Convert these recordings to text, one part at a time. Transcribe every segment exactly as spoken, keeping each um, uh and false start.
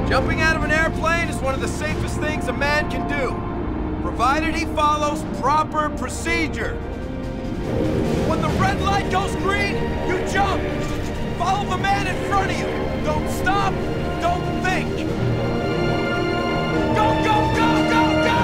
Jumping out of an airplane is one of the safest things a man can do, provided he follows proper procedure. When the red light goes green, you jump! Follow the man in front of you! Don't stop! Don't think! Go, go, go, go, go!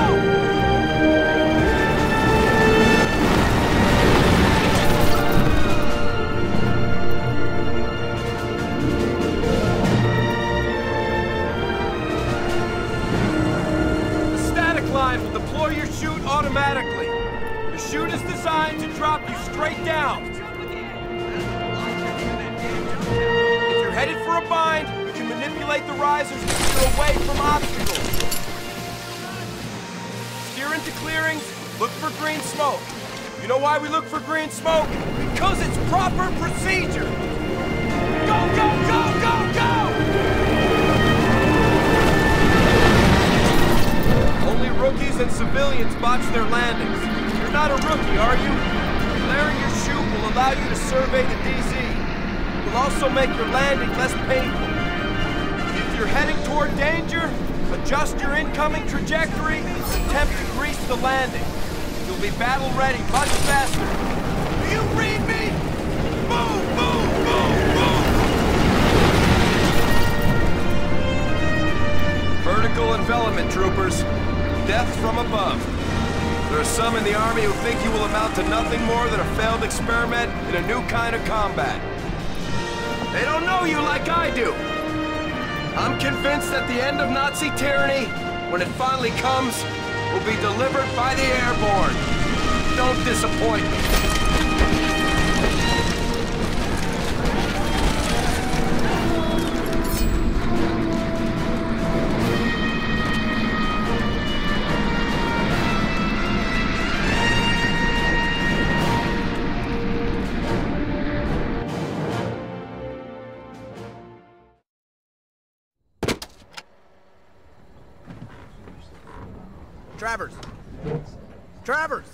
The static line will deploy your chute automatically. The chute is designed to drop you straight down. If you're headed for a bind, you can manipulate the risers to steer away from obstacles. Steer into clearings, look for green smoke. You know why we look for green smoke? Because it's proper procedure. Go, go, go, go, go! Only rookies and civilians botch their landings. You're not a rookie, are you? Clearing your chute will allow you to survey the D Z. It will also make your landing less painful. If you're heading toward danger, adjust your incoming trajectory and attempt to grease the landing. You'll be battle ready much faster. Do you read me? Boom, boom, boom, boom! Vertical envelopment, troopers. Death from above. There are some in the Army who think you will amount to nothing more than a failed experiment in a new kind of combat. They don't know you like I do. I'm convinced that the end of Nazi tyranny, when it finally comes, will be delivered by the airborne. Don't disappoint me. Travers! Travers!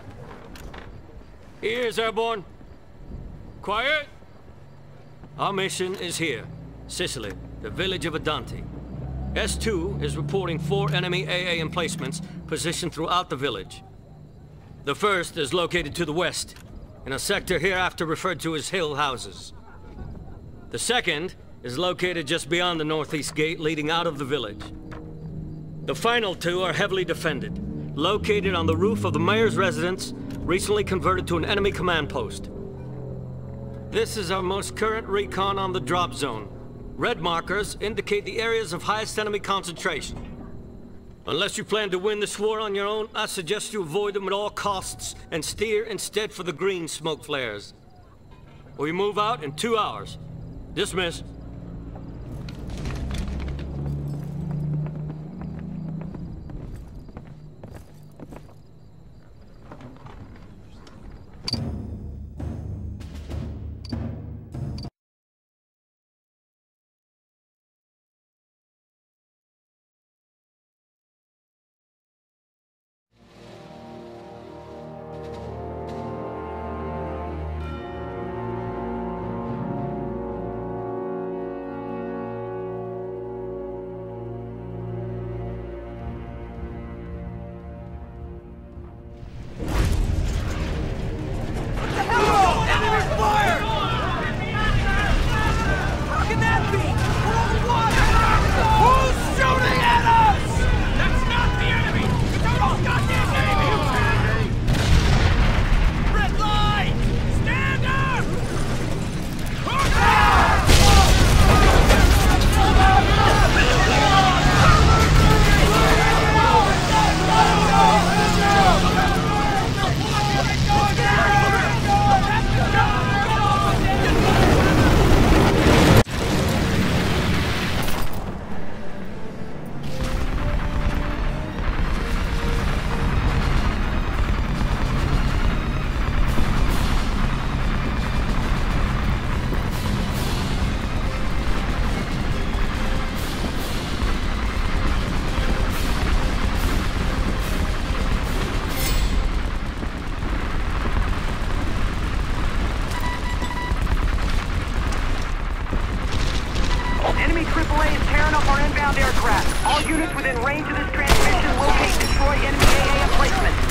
Ears, Airborne. Quiet! Our mission is here. Sicily, the village of Adante. S two is reporting four enemy A A emplacements positioned throughout the village. The first is located to the west, in a sector hereafter referred to as Hill Houses. The second is located just beyond the northeast gate leading out of the village. The final two are heavily defended, located on the roof of the mayor's residence, recently converted to an enemy command post. This is our most current recon on the drop zone. Red markers indicate the areas of highest enemy concentration. Unless you plan to win this war on your own, I suggest you avoid them at all costs and steer instead for the green smoke flares. We move out in two hours. Dismiss. triple A is tearing up our inbound aircraft. All units within range of this transmission locate and destroy enemy A A emplacements.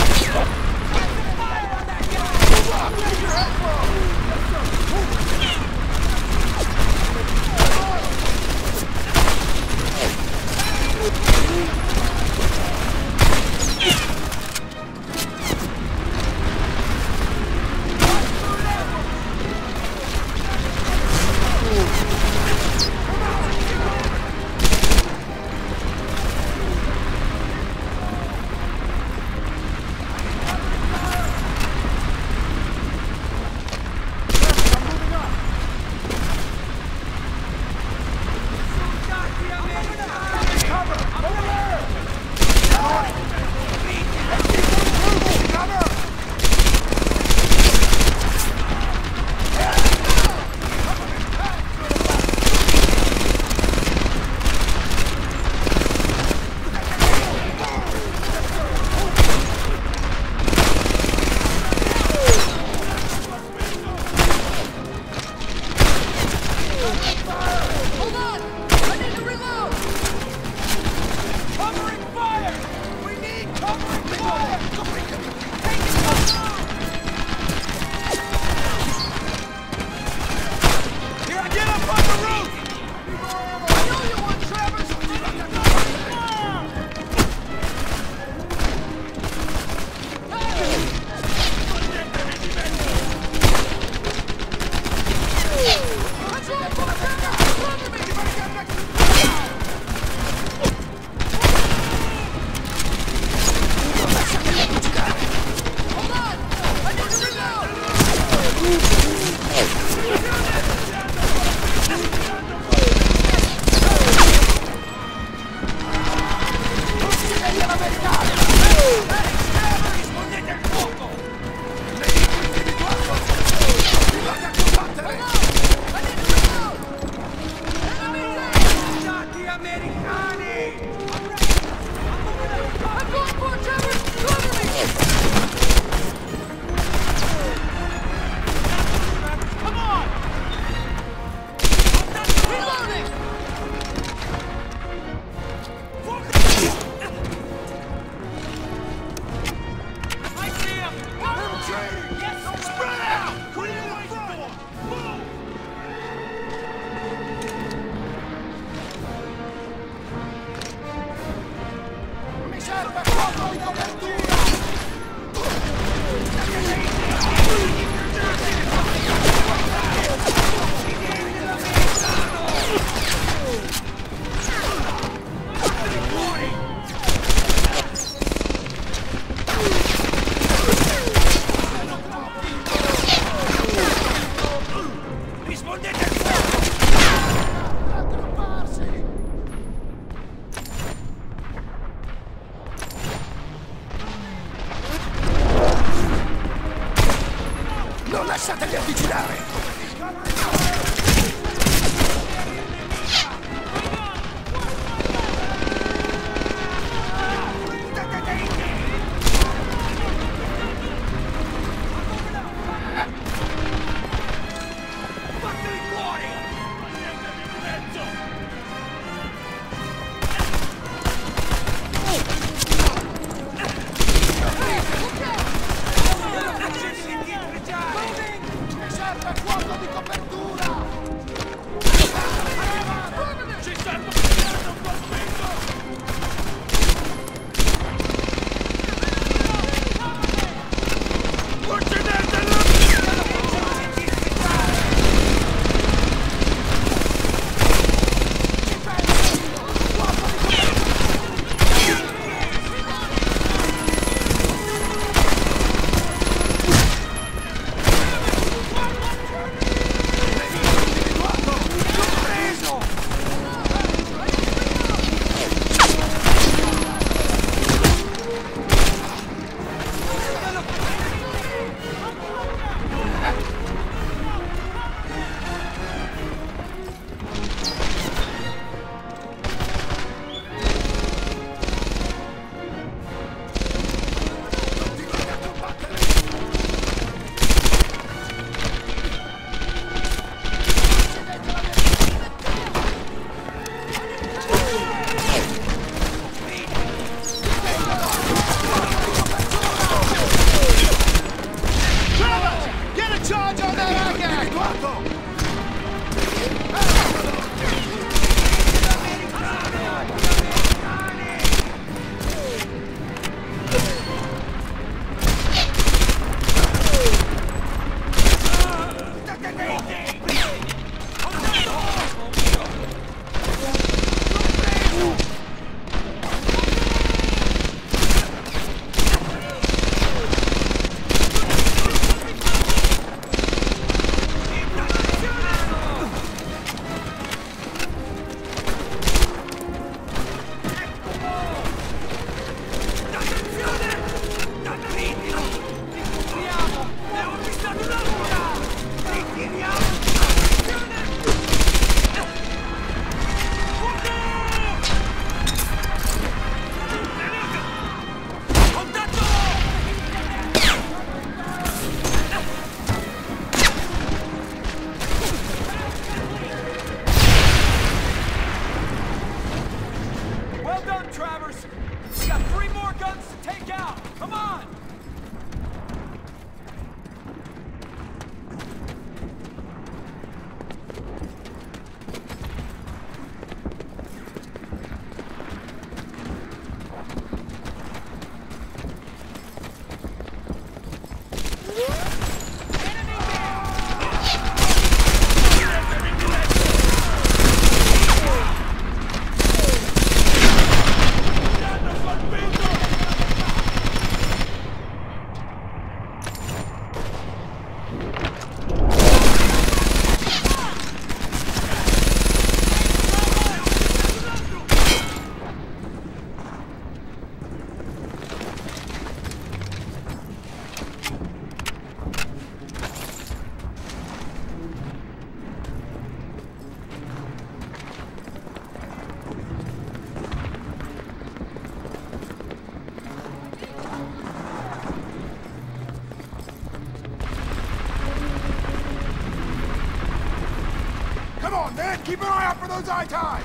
Keep an eye out for those eye ties!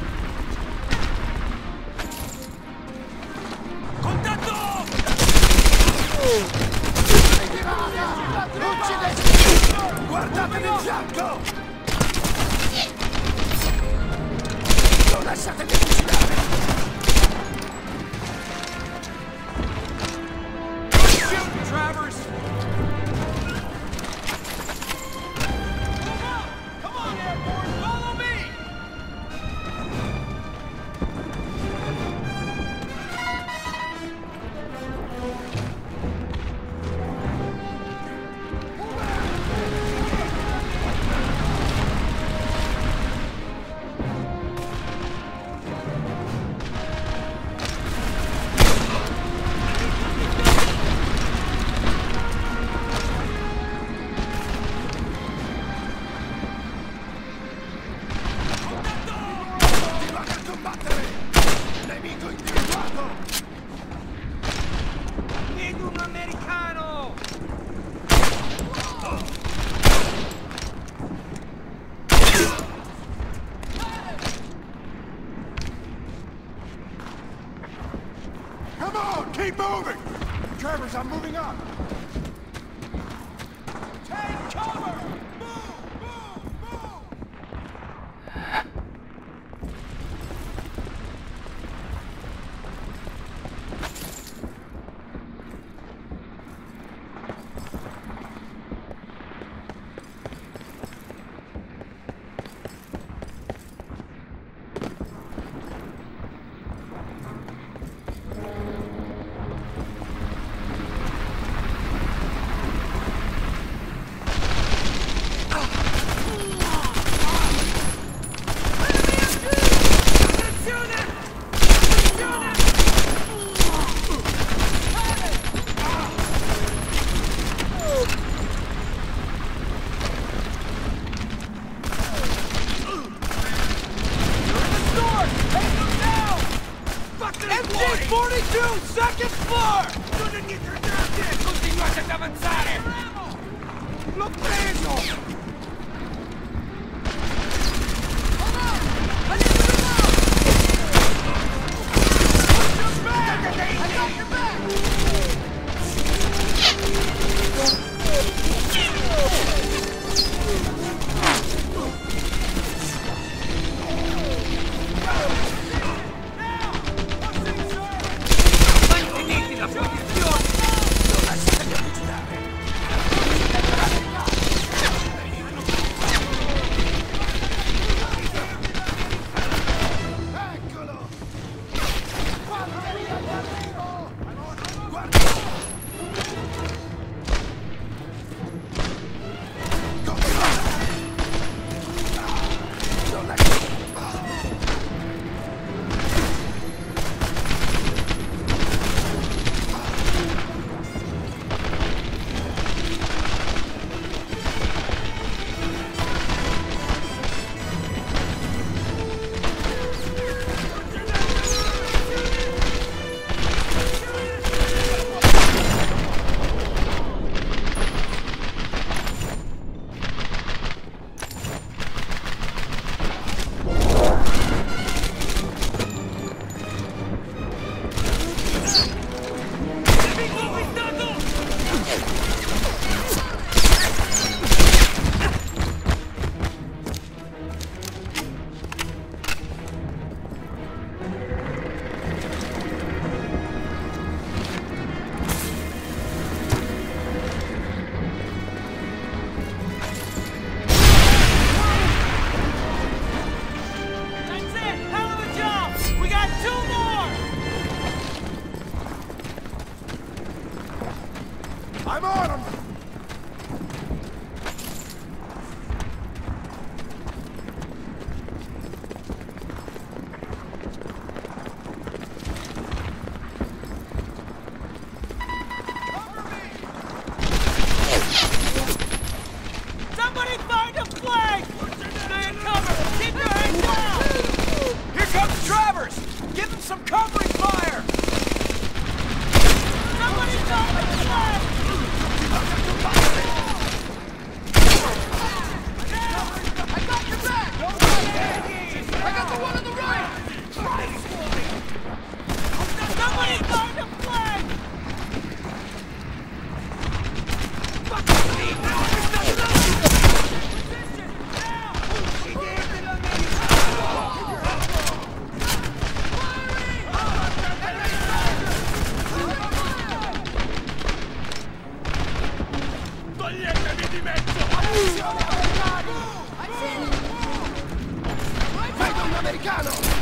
Contatto! Guardatevi in fianco! Non lasciatevi fucilare! Shoot, Travers! Come on! Come on, Airborne! Follow me! Come on, keep moving! Travers, I'm moving up! Take cover! Move! Move! Move! forty-two, second floor! Non è niente grande! Continuate ad avanzare! L'ho preso! americano!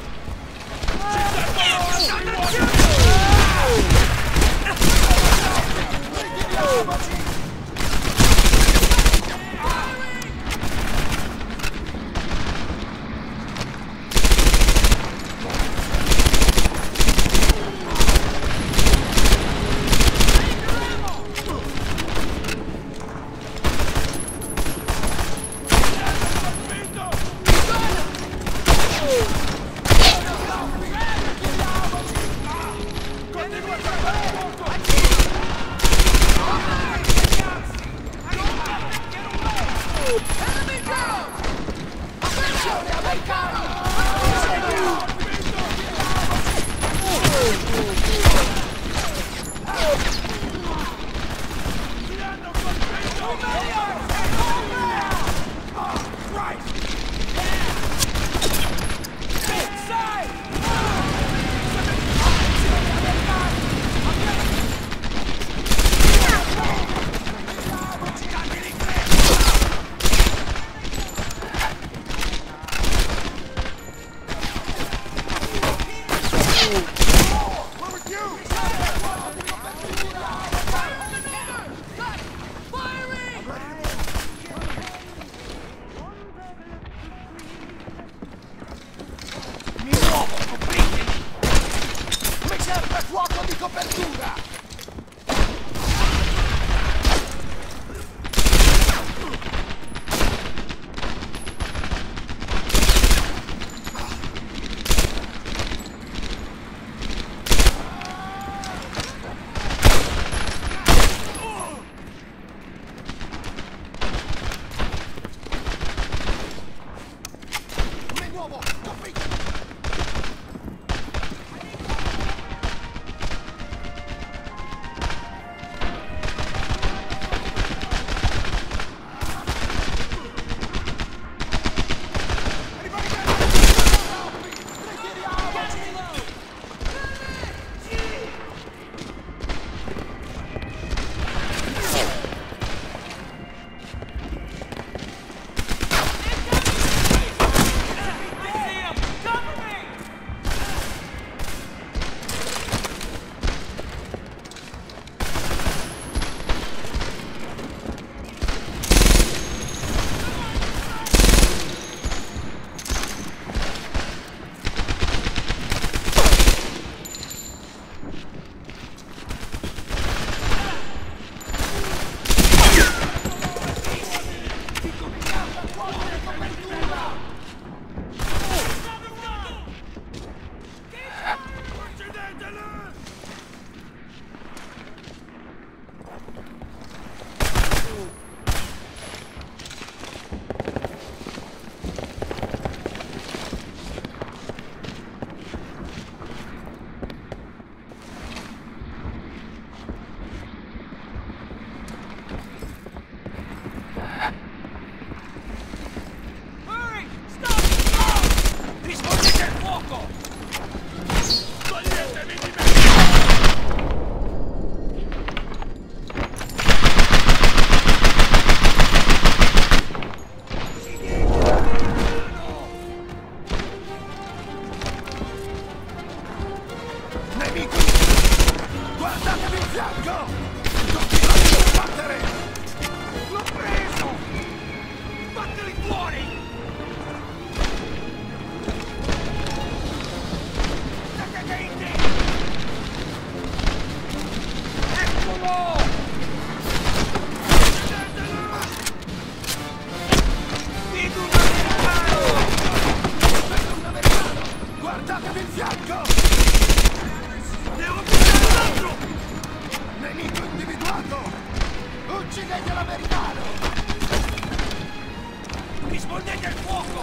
Rispondete al fuoco!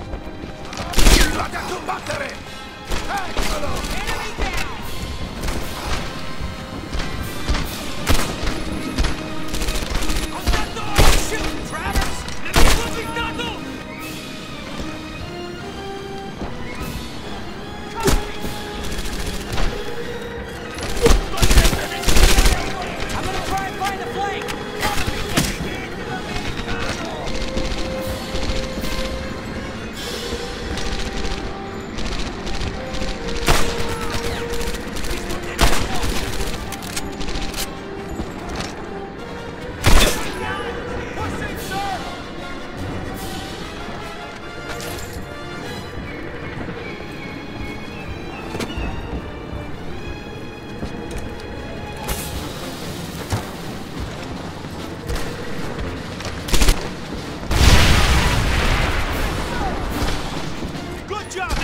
Vate a combattere! Eccolo! Enemy down! Contatto! Shoot, Travis! Nemico contattato! I'm gonna try and find the flank!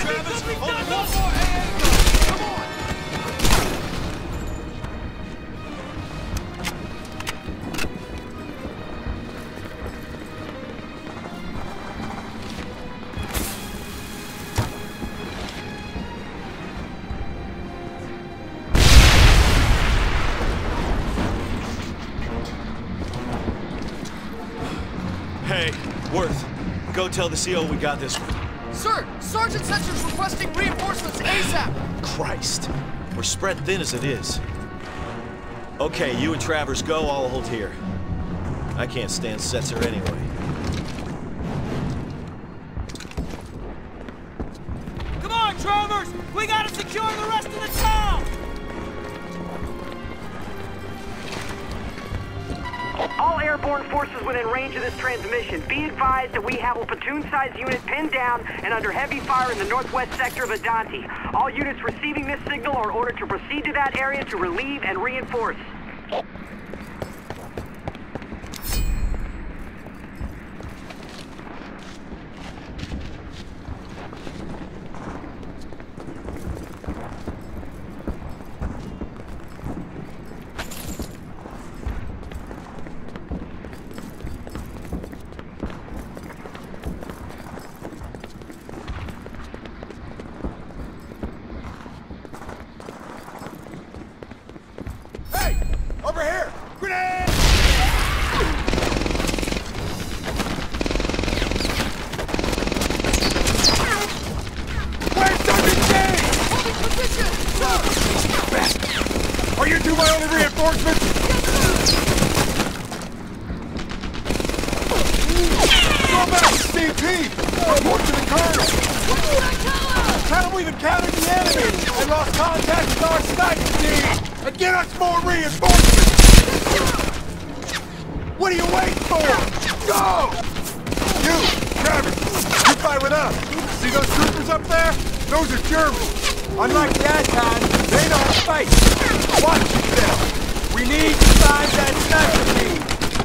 Travis! Something's Hold done. one more A A gun! Come on! Hey, Worth, go tell the C O we got this one. Sir, Sergeant Setcher's requesting reinforcements ASAP! Christ, we're spread thin as it is. Okay, you and Travers go, I'll hold here. I can't stand Setzer anyway. Come on, Travers! We gotta secure the rest of the town! All airborne forces within range of this transmission, be advised that we have a platoon-sized unit pinned down and under heavy fire in the northwest sector of Adante. All units receiving this signal are ordered to proceed to that area to relieve and reinforce. Over here! Grenade! Where's Sergeant James? Holding position! Sir! Are you two my only reinforcements? Go back to C P! Report to the Colonel! What did I tell her? Tell them we've encountered the enemy and lost contact with our sniper team! And get us more reinforcements! What are you waiting for? Go! You, Travis, you fight with us. See those troopers up there? Those are Germans. Unlike the Aztans, they know how to fight. Watch yourself. We need to find that sniper team.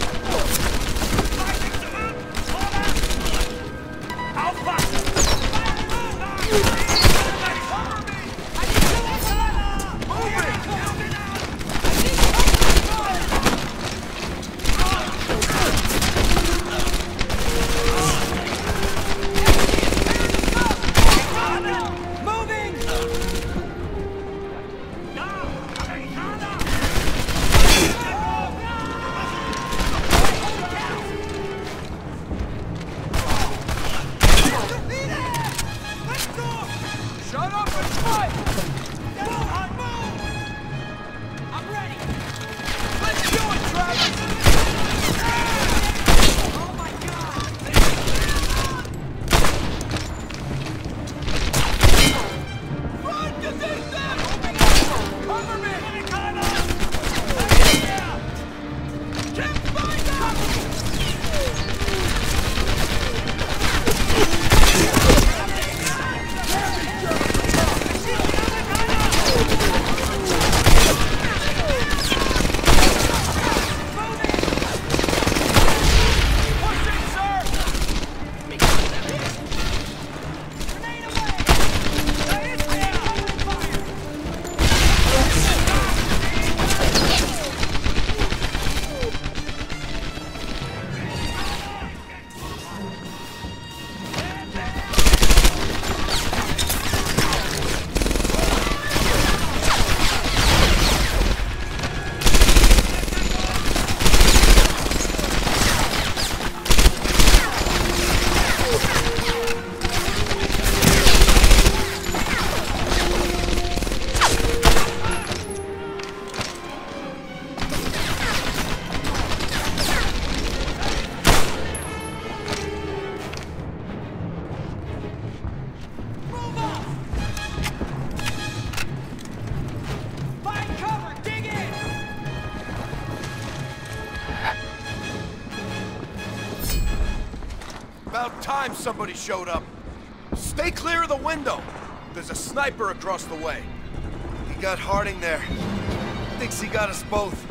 About time somebody showed up. Stay clear of the window. There's a sniper across the way. He got Harding there. Thinks he got us both.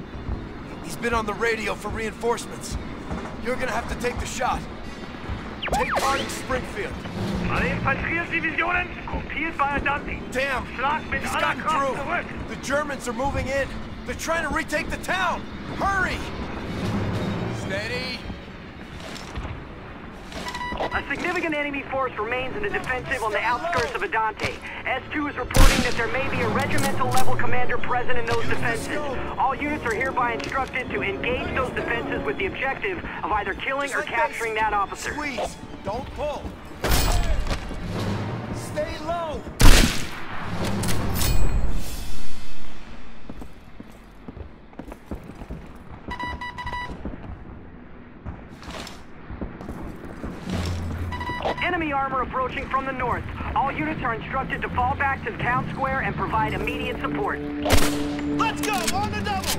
He's been on the radio for reinforcements. You're gonna have to take the shot. take Harding Springfield. Alle Infanteriedivisionen gruppiert bei Adanti. Damn! Schlag mit He's aller gotten Kraft through. zurück. The Germans are moving in. They're trying to retake the town. Hurry! Steady. A significant enemy force remains in the defensive on the outskirts of Adante. S two is reporting that there may be a regimental level commander present in those defenses. All units are hereby instructed to engage those defenses with the objective of either killing or capturing that officer. Squeeze! Don't pull! Stay low! Enemy armor approaching from the north. All units are instructed to fall back to the town square and provide immediate support. Let's go! On the double!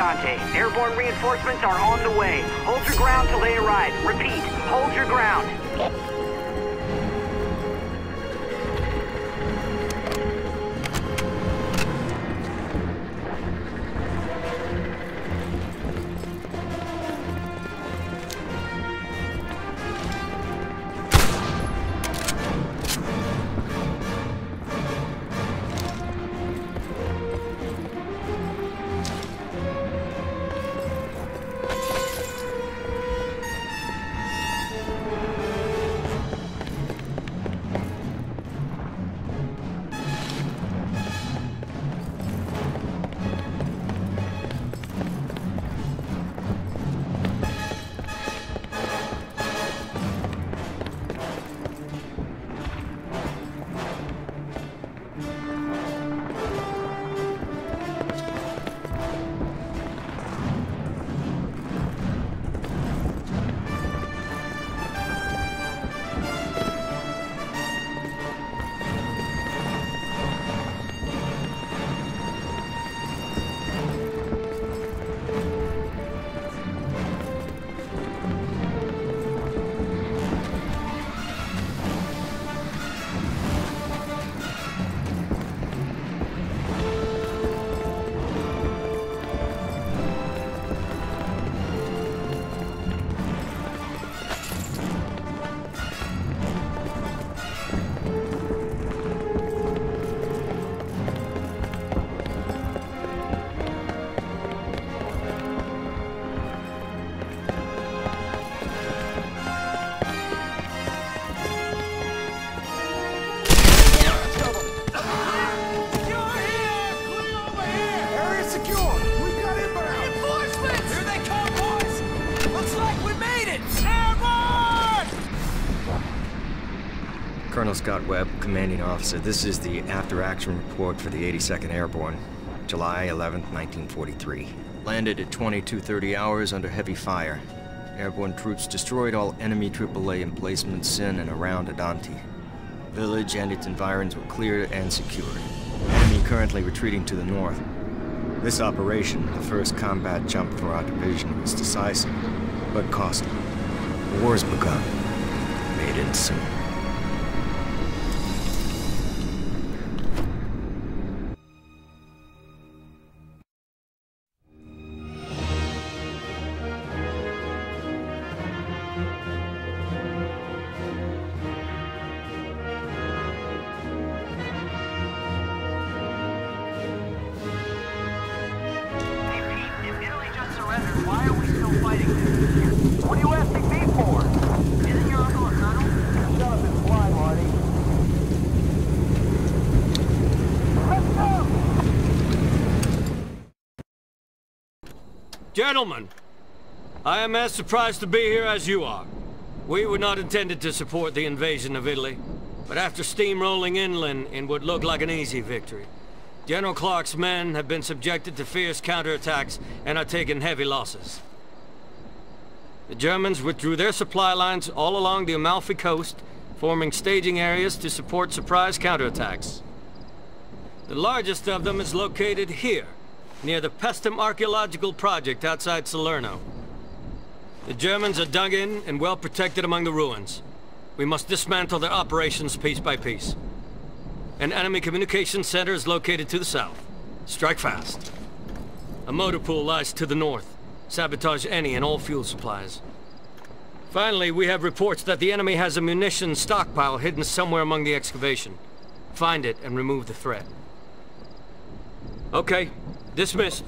Dante. Airborne reinforcements are on the way. Hold your ground till they arrive. Repeat, hold your ground. Colonel Scott Webb, Commanding Officer. This is the after-action report for the eighty-second Airborne, July eleventh, nineteen forty-three. Landed at twenty-two thirty hours under heavy fire. Airborne troops destroyed all enemy triple A emplacements in and around Adante. Village and its environs were cleared and secured. Enemy currently retreating to the north. This operation, the first combat jump for our division, was decisive, but costly. The war's begun. Made in soon. Gentlemen, I am as surprised to be here as you are. We were not intended to support the invasion of Italy, but after steamrolling inland in what looked like an easy victory, General Clark's men have been subjected to fierce counterattacks and are taking heavy losses. The Germans withdrew their supply lines all along the Amalfi coast, forming staging areas to support surprise counterattacks. The largest of them is located here, near the Pestum archaeological project outside Salerno. The Germans are dug in and well protected among the ruins. We must dismantle their operations piece by piece. An enemy communications center is located to the south. Strike fast. A motor pool lies to the north. Sabotage any and all fuel supplies. Finally, we have reports that the enemy has a munitions stockpile hidden somewhere among the excavation. Find it and remove the threat. Okay. Dismissed.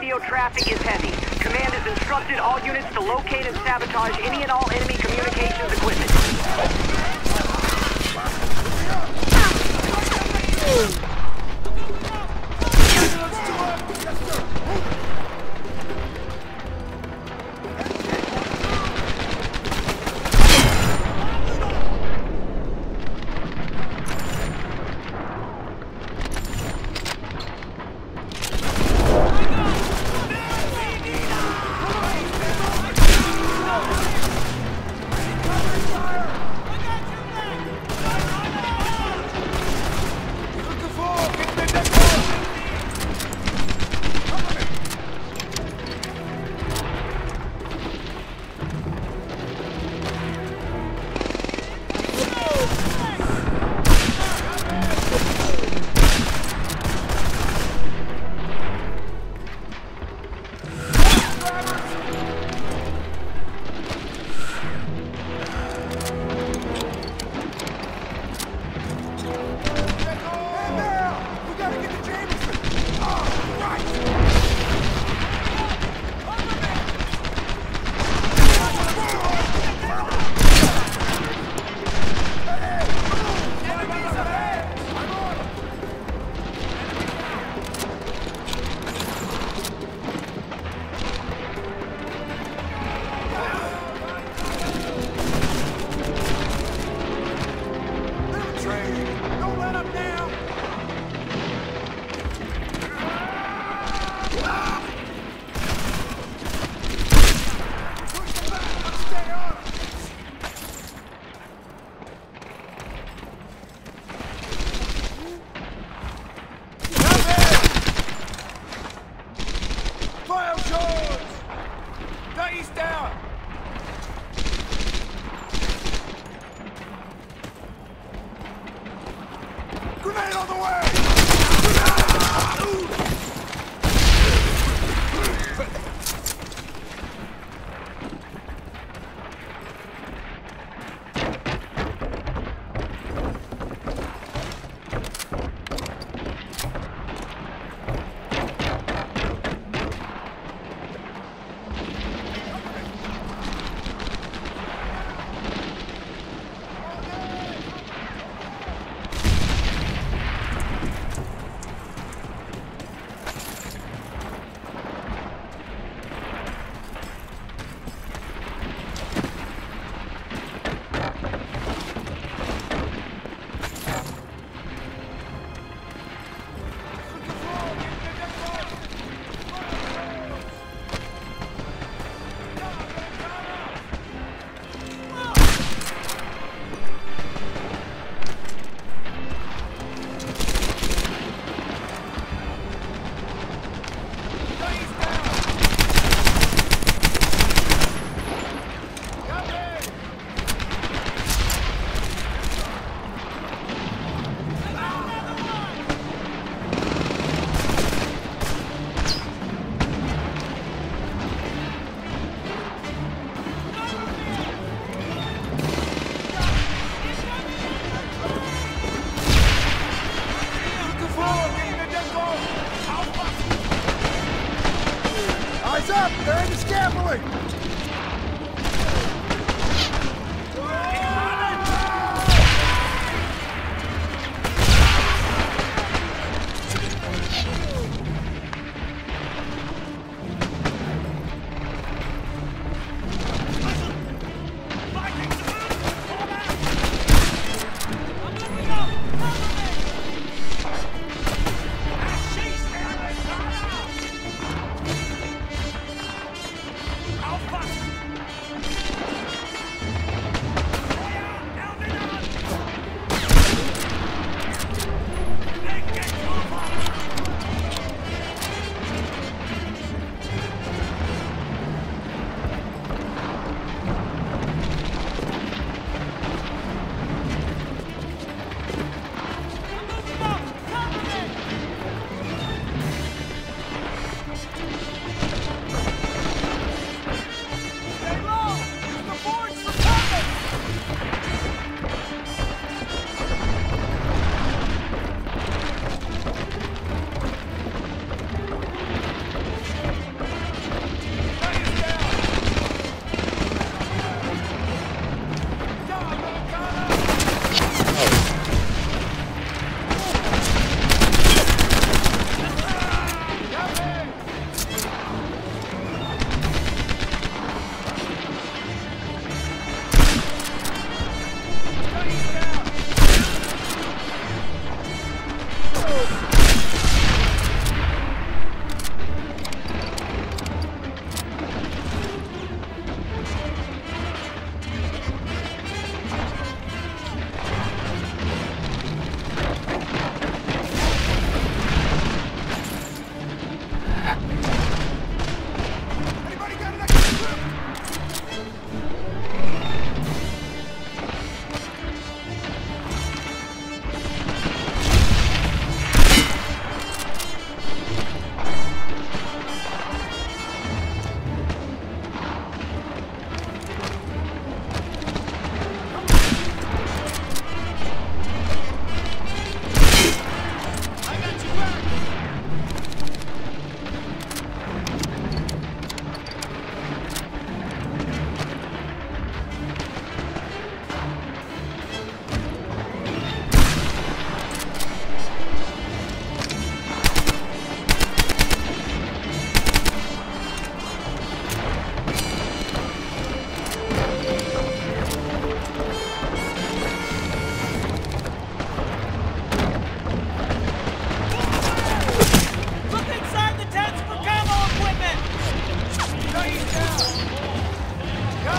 radio traffic is heavy. Command has instructed all units to locate and sabotage any and all enemy communications equipment.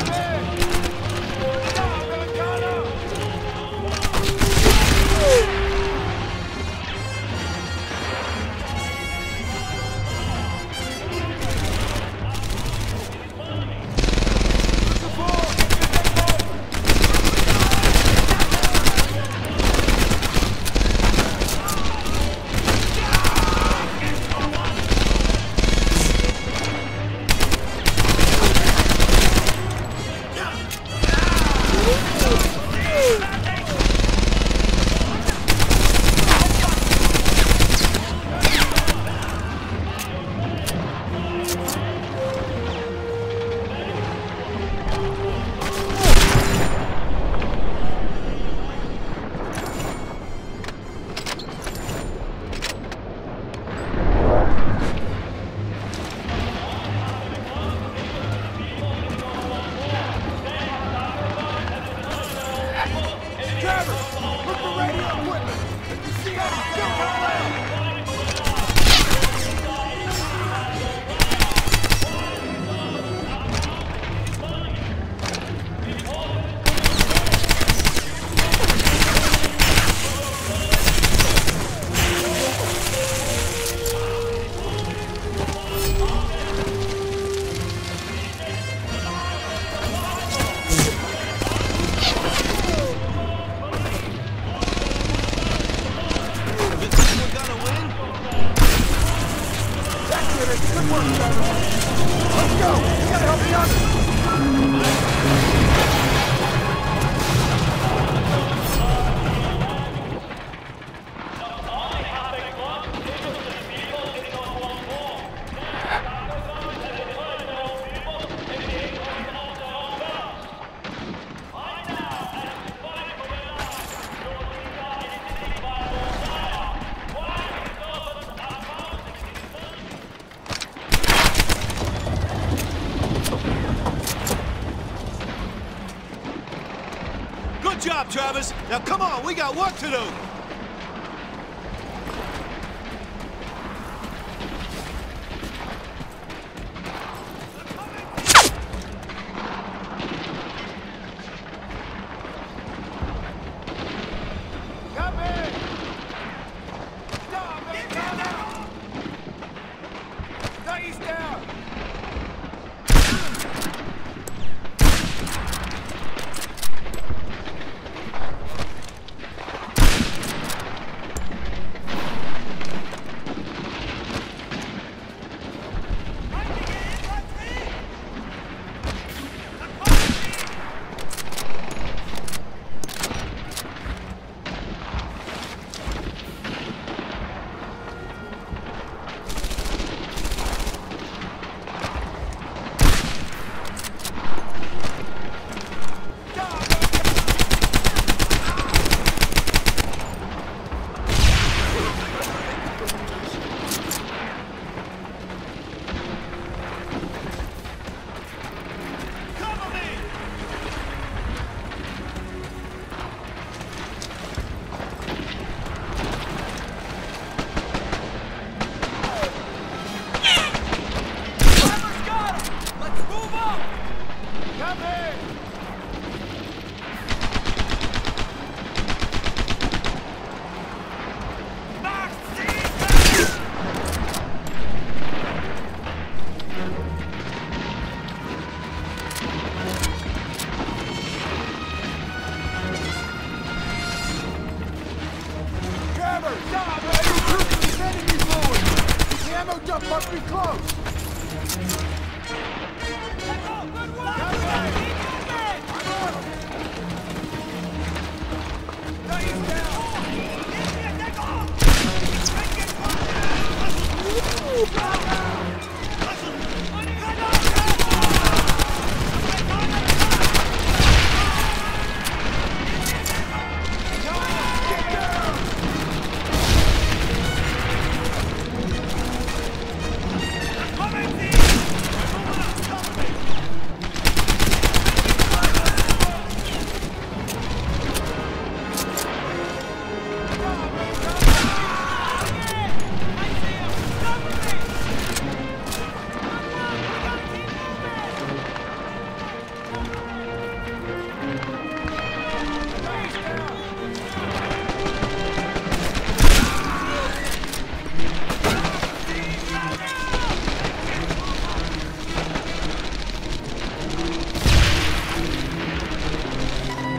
Good job, Travis. Now come on, we got work to do.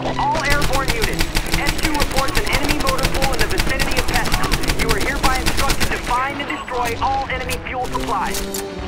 All airborne units. S two reports an enemy motor pool in the vicinity of Pestum. You are hereby instructed to find and destroy all enemy fuel supplies.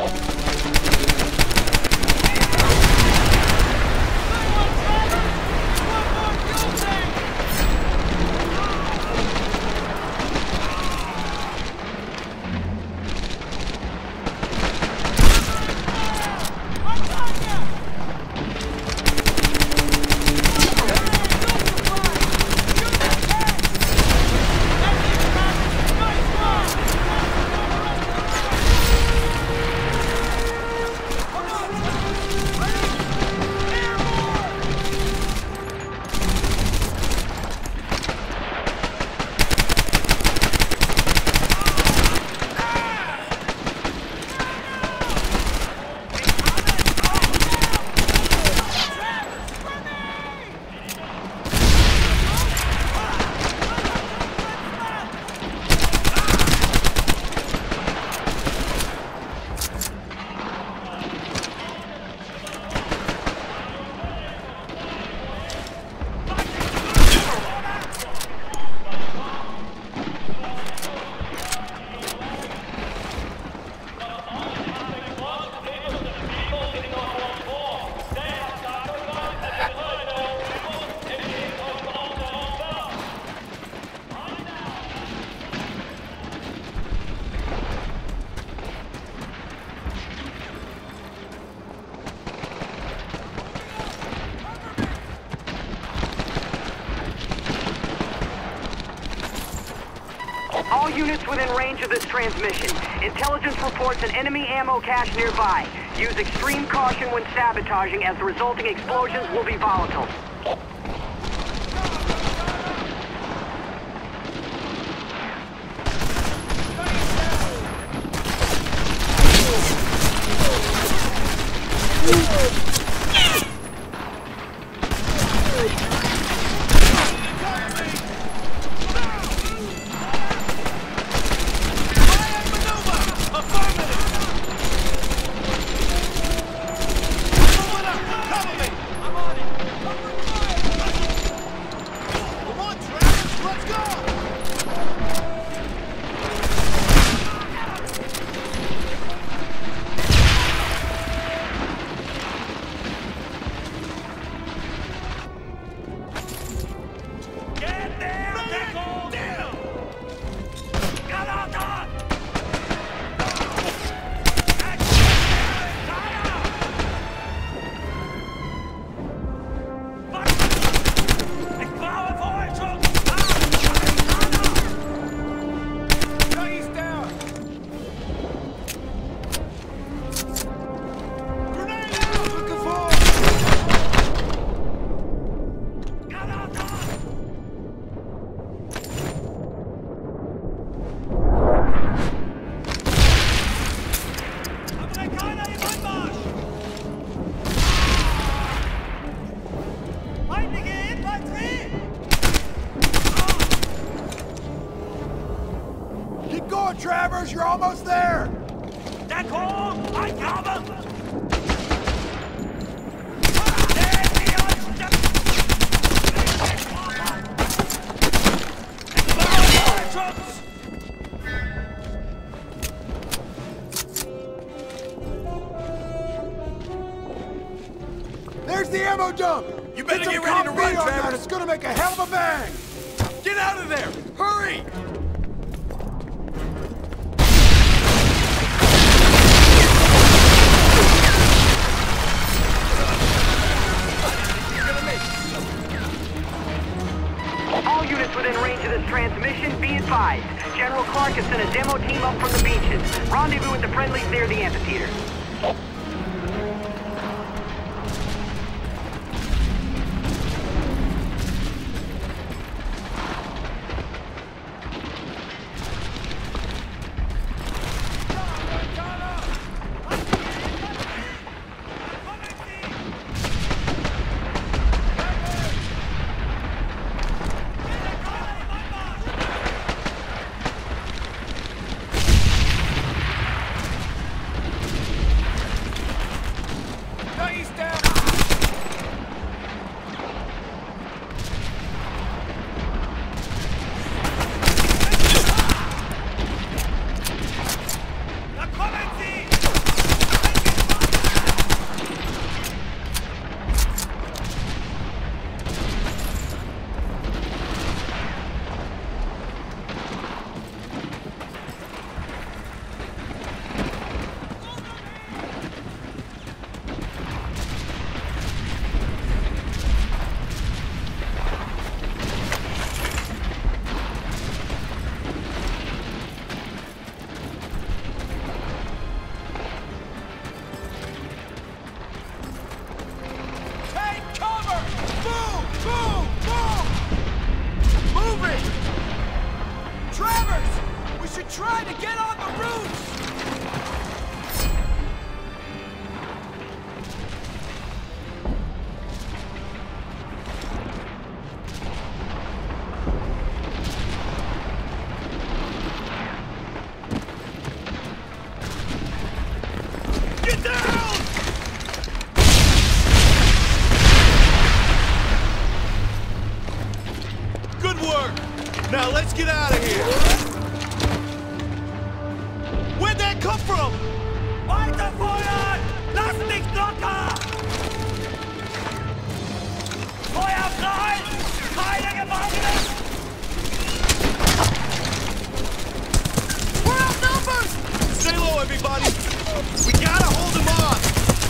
All units within range of this transmission. Intelligence reports an enemy ammo cache nearby. Use extreme caution when sabotaging, as the resulting explosions will be volatile. Travers, you're almost there! D'accord, I cover! There's the ammo dump! You better get, get ready to run, Travers! It's gonna make a hell of a bang! Get out of there! Hurry! All units within range of this transmission, be advised. General Clark has sent a demo team up from the beaches. Rendezvous with the friendlies near the amphitheater. should try to get on the roofs! Get down! Good work! Now let's get out of here! Where'd that come from? Weiterfeuern! Lass mich locker! Feuer frei! Keine Gefangenen! We're outnumbered! Stay low, everybody! We gotta hold them on!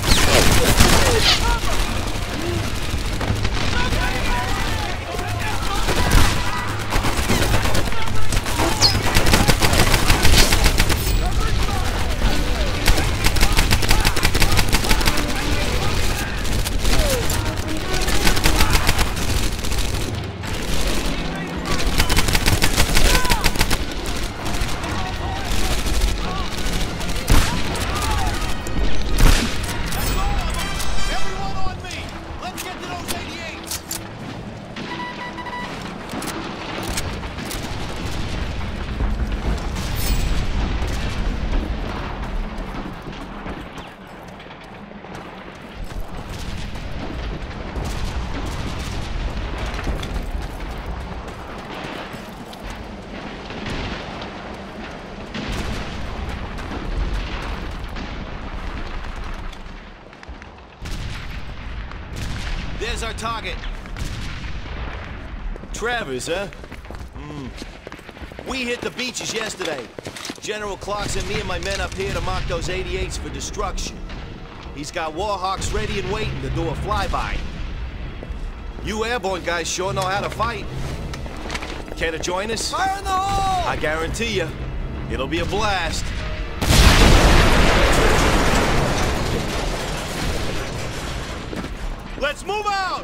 There's our target. Travers, huh? Hmm. We hit the beaches yesterday. General Clark sent me and my men up here to mark those eighty-eights for destruction. He's got Warhawks ready and waiting to do a flyby. You airborne guys sure know how to fight. Care to join us? Fire in the hole! I guarantee you, it'll be a blast. Let's move out!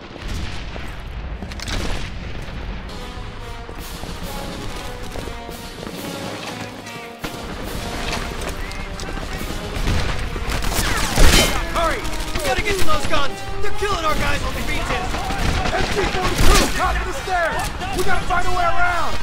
Hurry! We gotta get to those guns! They're killing our guys on the beaches! S P forty-two, top of the stairs! We gotta find a way around!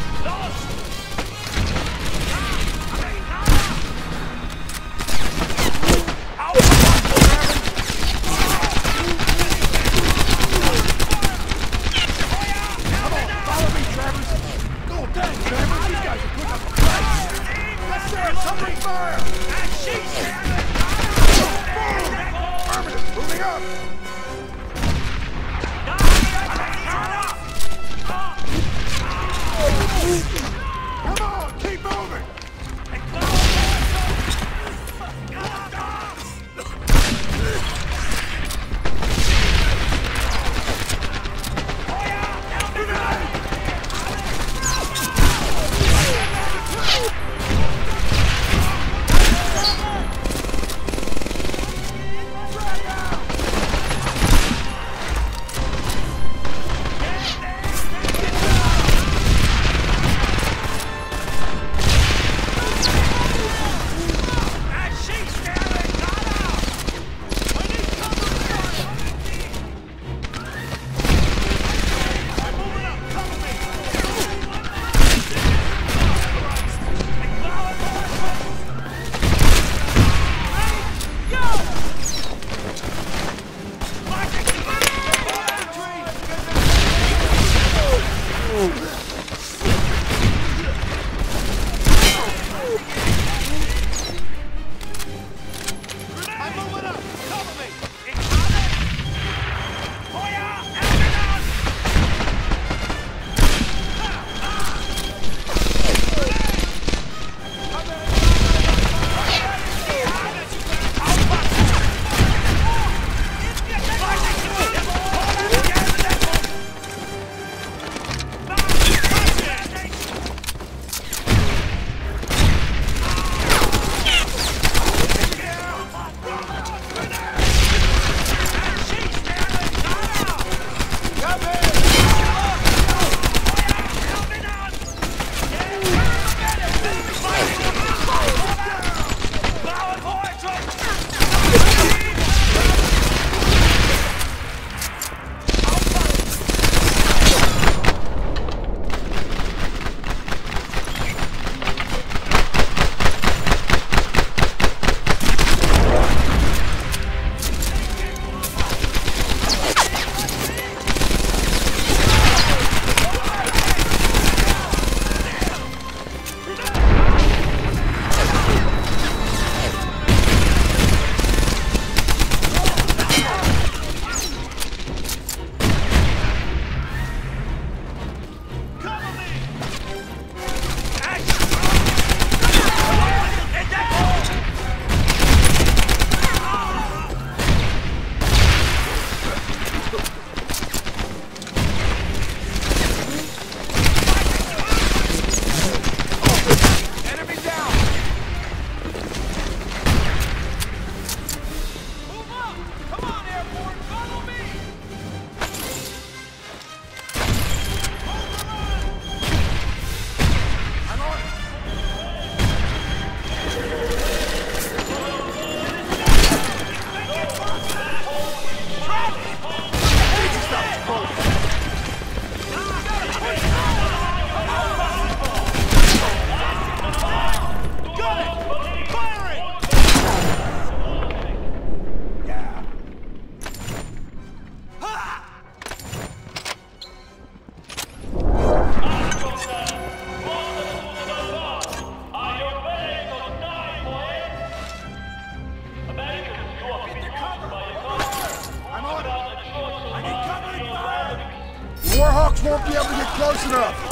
Avalanche won't be able to get close enough.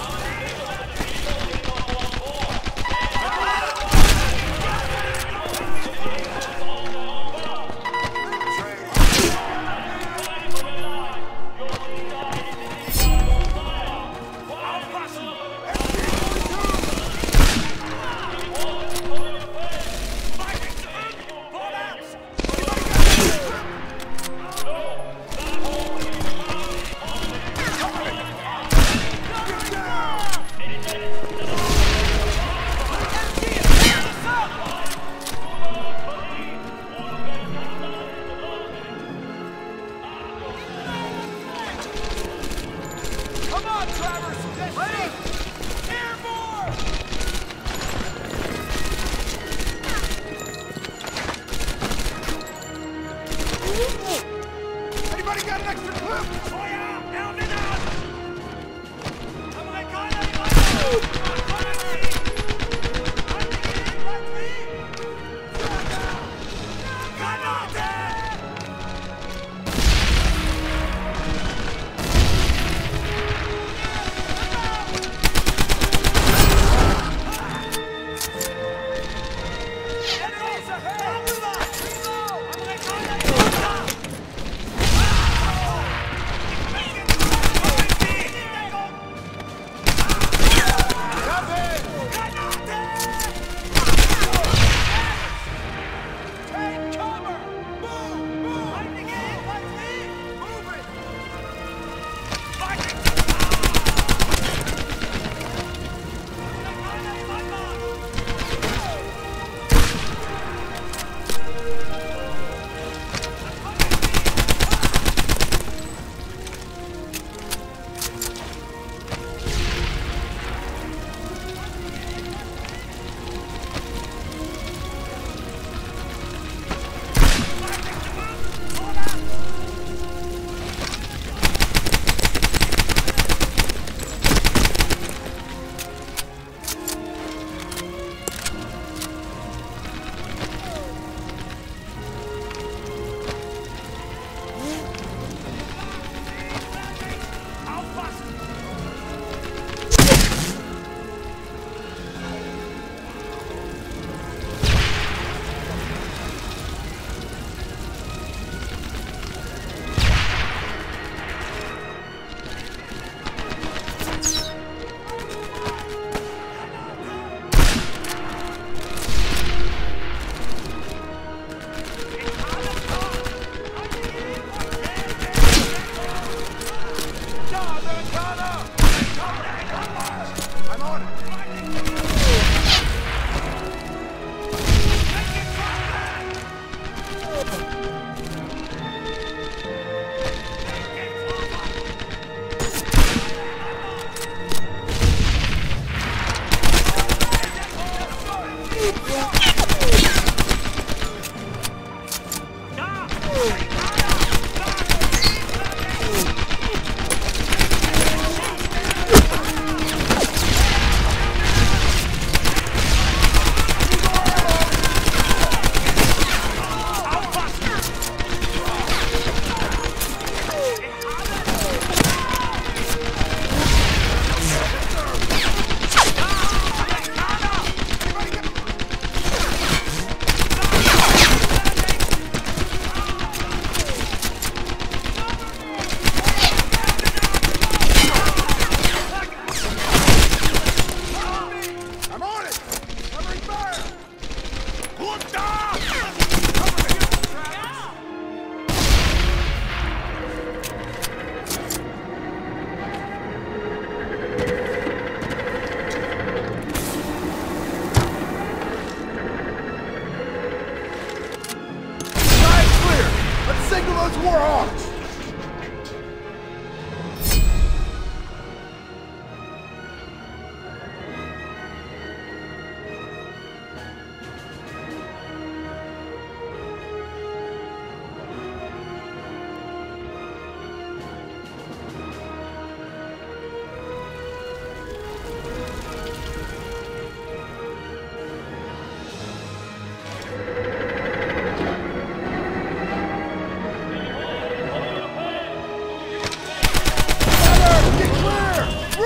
Get down!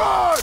Run!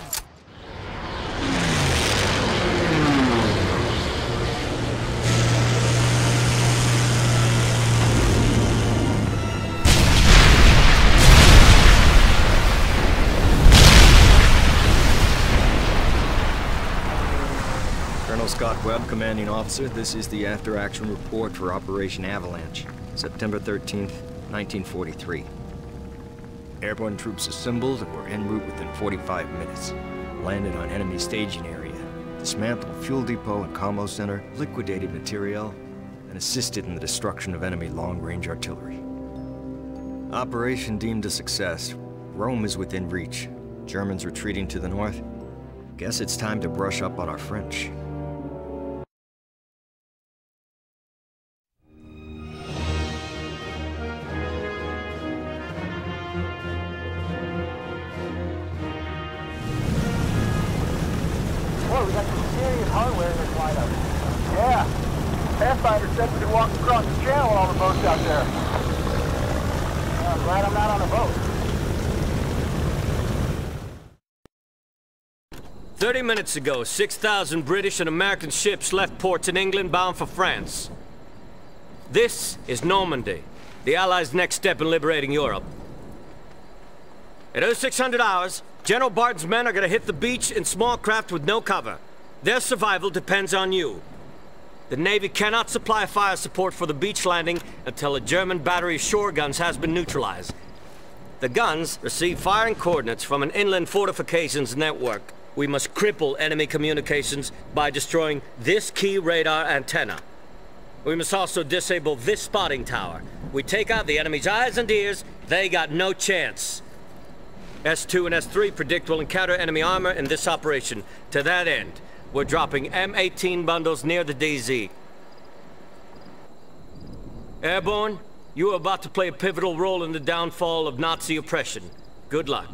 Colonel Scott Webb, Commanding Officer. This is the after-action report for Operation Avalanche, September thirteenth, nineteen forty-three. Airborne troops assembled and were en route within forty-five minutes. Landed on enemy staging area, dismantled fuel depot and combo center, liquidated materiel, and assisted in the destruction of enemy long-range artillery. Operation deemed a success. Rome is within reach. Germans retreating to the north. Guess it's time to brush up on our French. Whoa, we got some serious hardware in this lineup. Yeah. Pathfinder said we could walk across the channel with all the boats out there. Yeah, I'm glad I'm not on a boat. Thirty minutes ago, six thousand British and American ships left ports in England bound for France. This is Normandy, the Allies' next step in liberating Europe. At oh six hundred hours, General Barton's men are going to hit the beach in small craft with no cover. Their survival depends on you. The Navy cannot supply fire support for the beach landing until a German battery of shore guns has been neutralized. The guns receive firing coordinates from an inland fortifications network. We must cripple enemy communications by destroying this key radar antenna. We must also disable this spotting tower. We take out the enemy's eyes and ears, they got no chance. S two and S three predict we'll encounter enemy armor in this operation. To that end, we're dropping M eighteen bundles near the D Z. Airborne, you are about to play a pivotal role in the downfall of Nazi oppression. Good luck.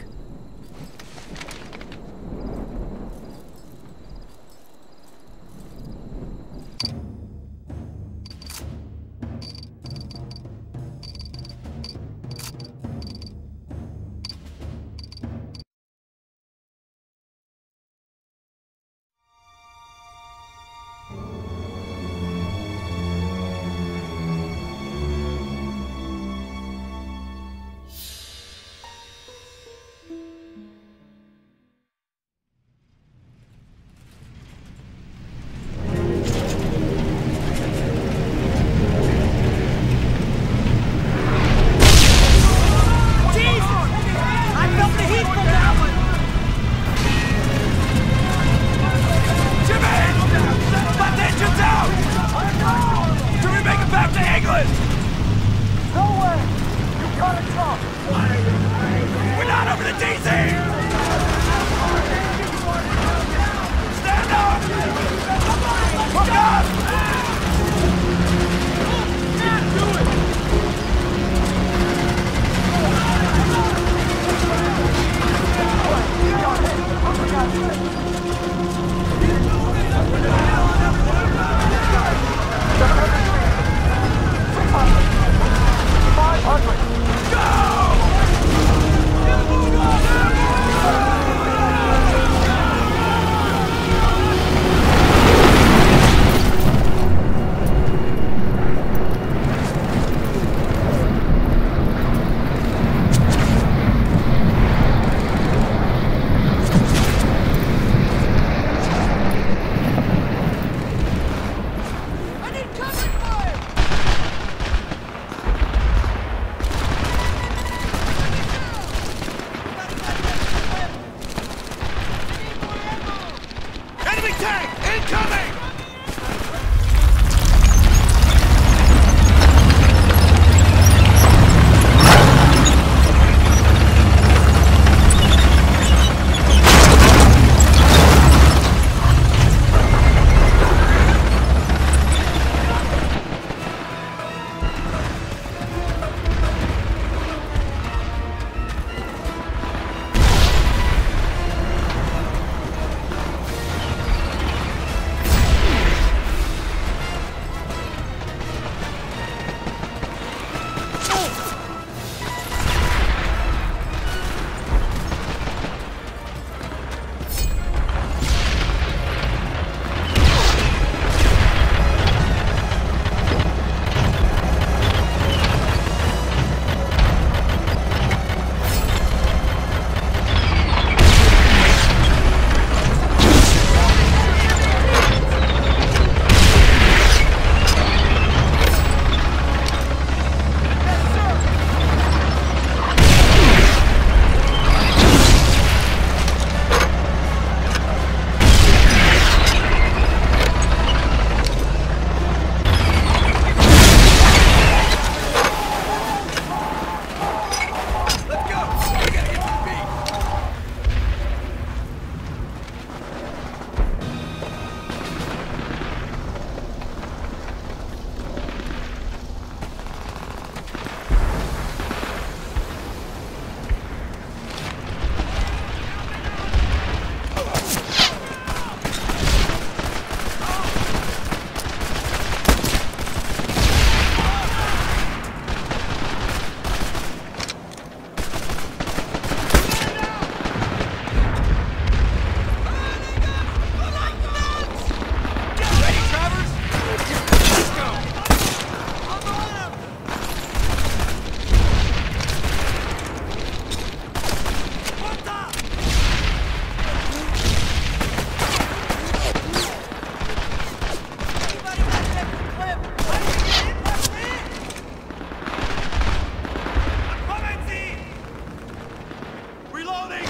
Reloading!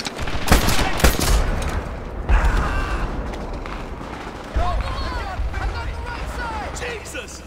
No! I'm on the right side! Jesus!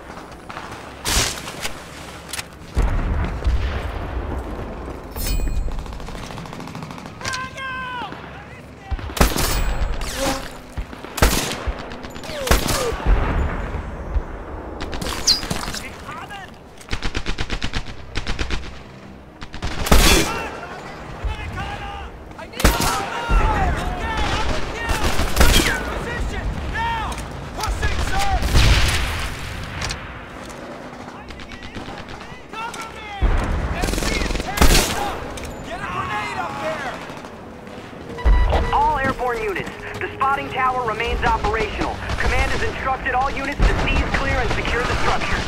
Units. The spotting tower remains operational. Command has instructed all units to seize, clear, and secure the structure.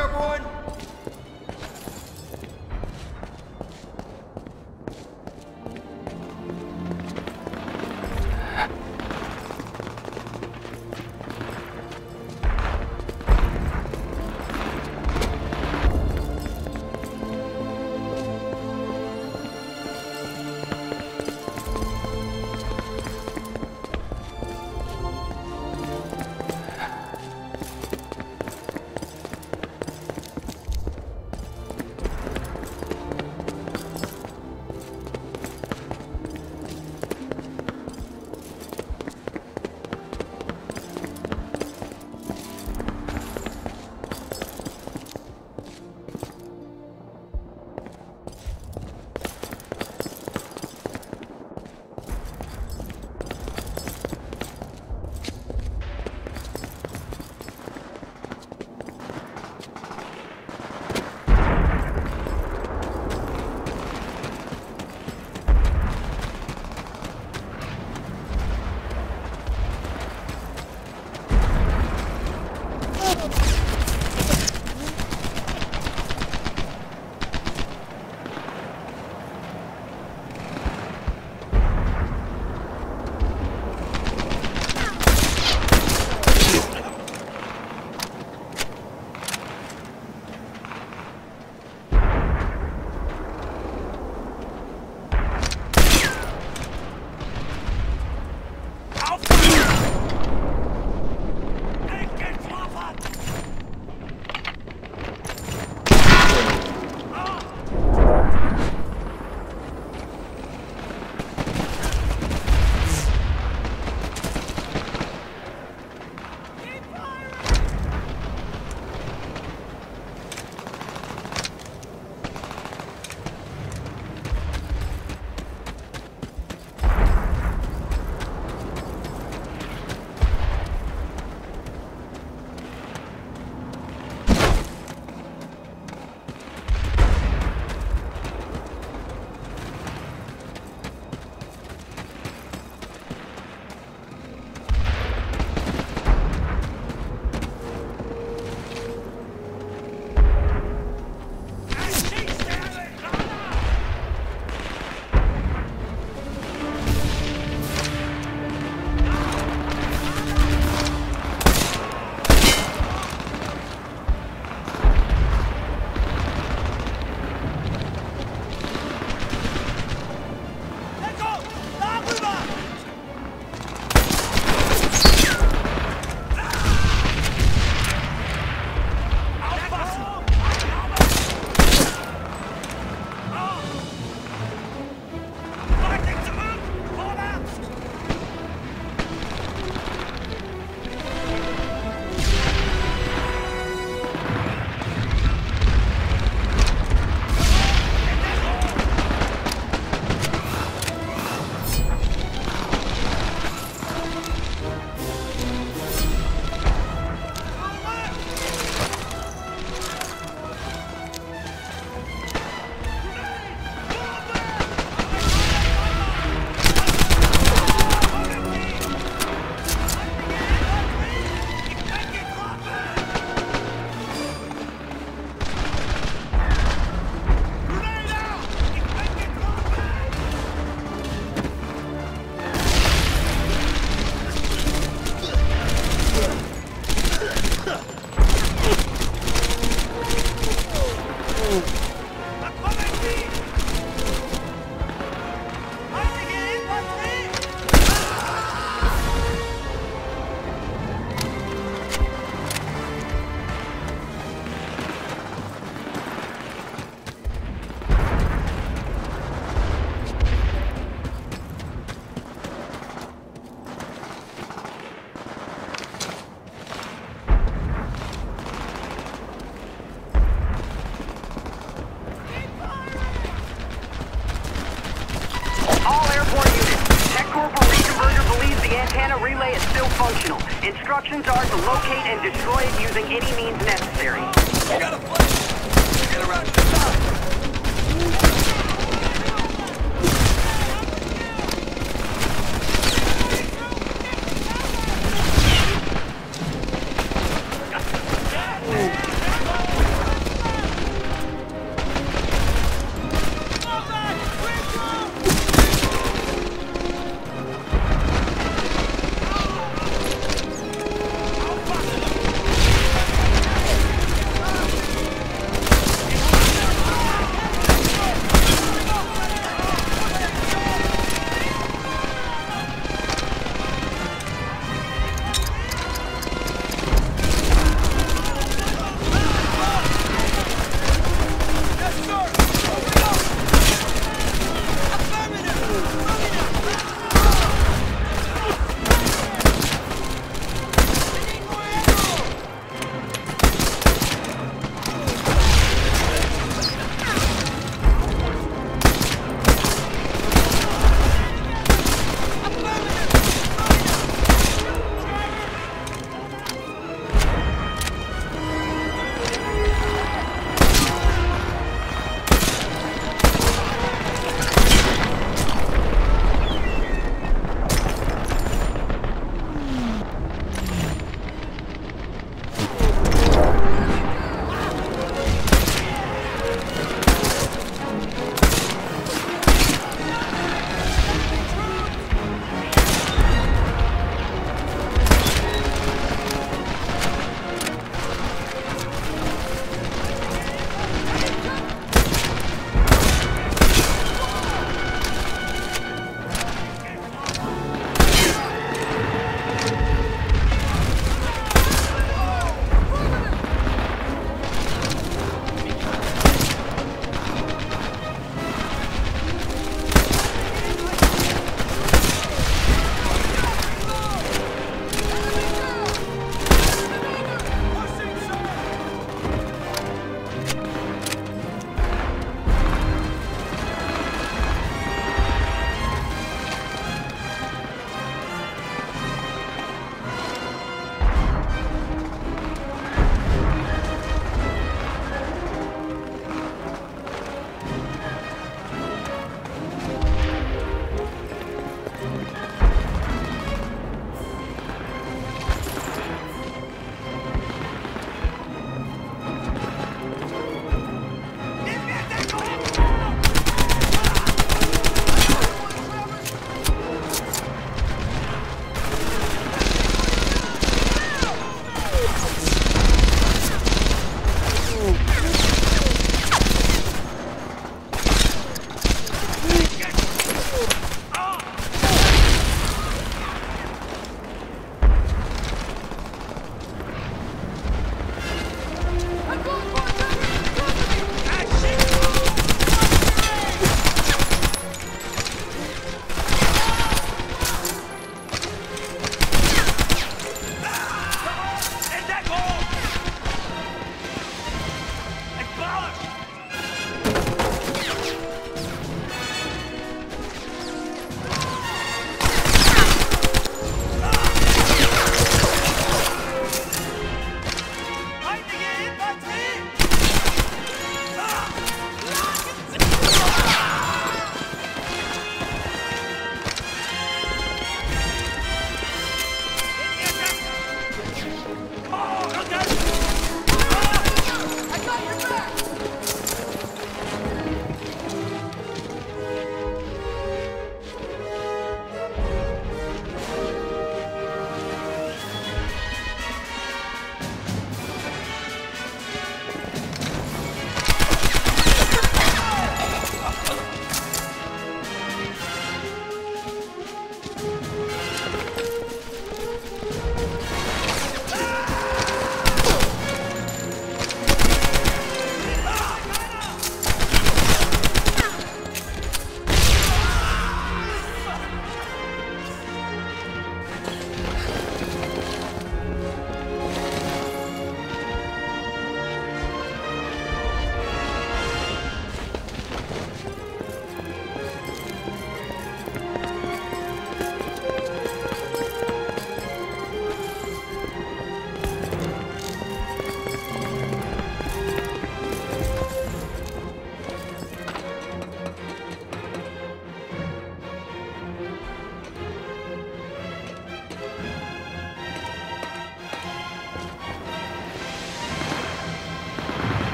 Airborne! relay is still functional. Instructions are to locate and destroy it using any means necessary. I got a flash! Get around to stop!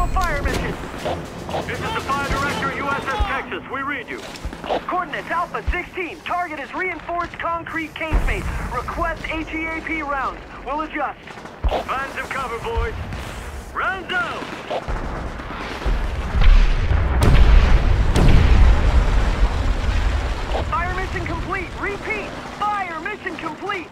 fire mission. This is the fire director, U S S Texas. We read you. Coordinates Alpha sixteen. Target is reinforced concrete casemate. Request H E A P rounds. We'll adjust. Find some cover, boys. Rounds out! Fire mission complete. Repeat. Fire mission complete.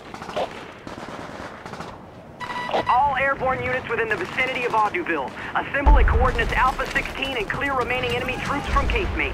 All airborne units within the vicinity of Audubon. Assemble at coordinates Alpha sixteen and clear remaining enemy troops from casemate.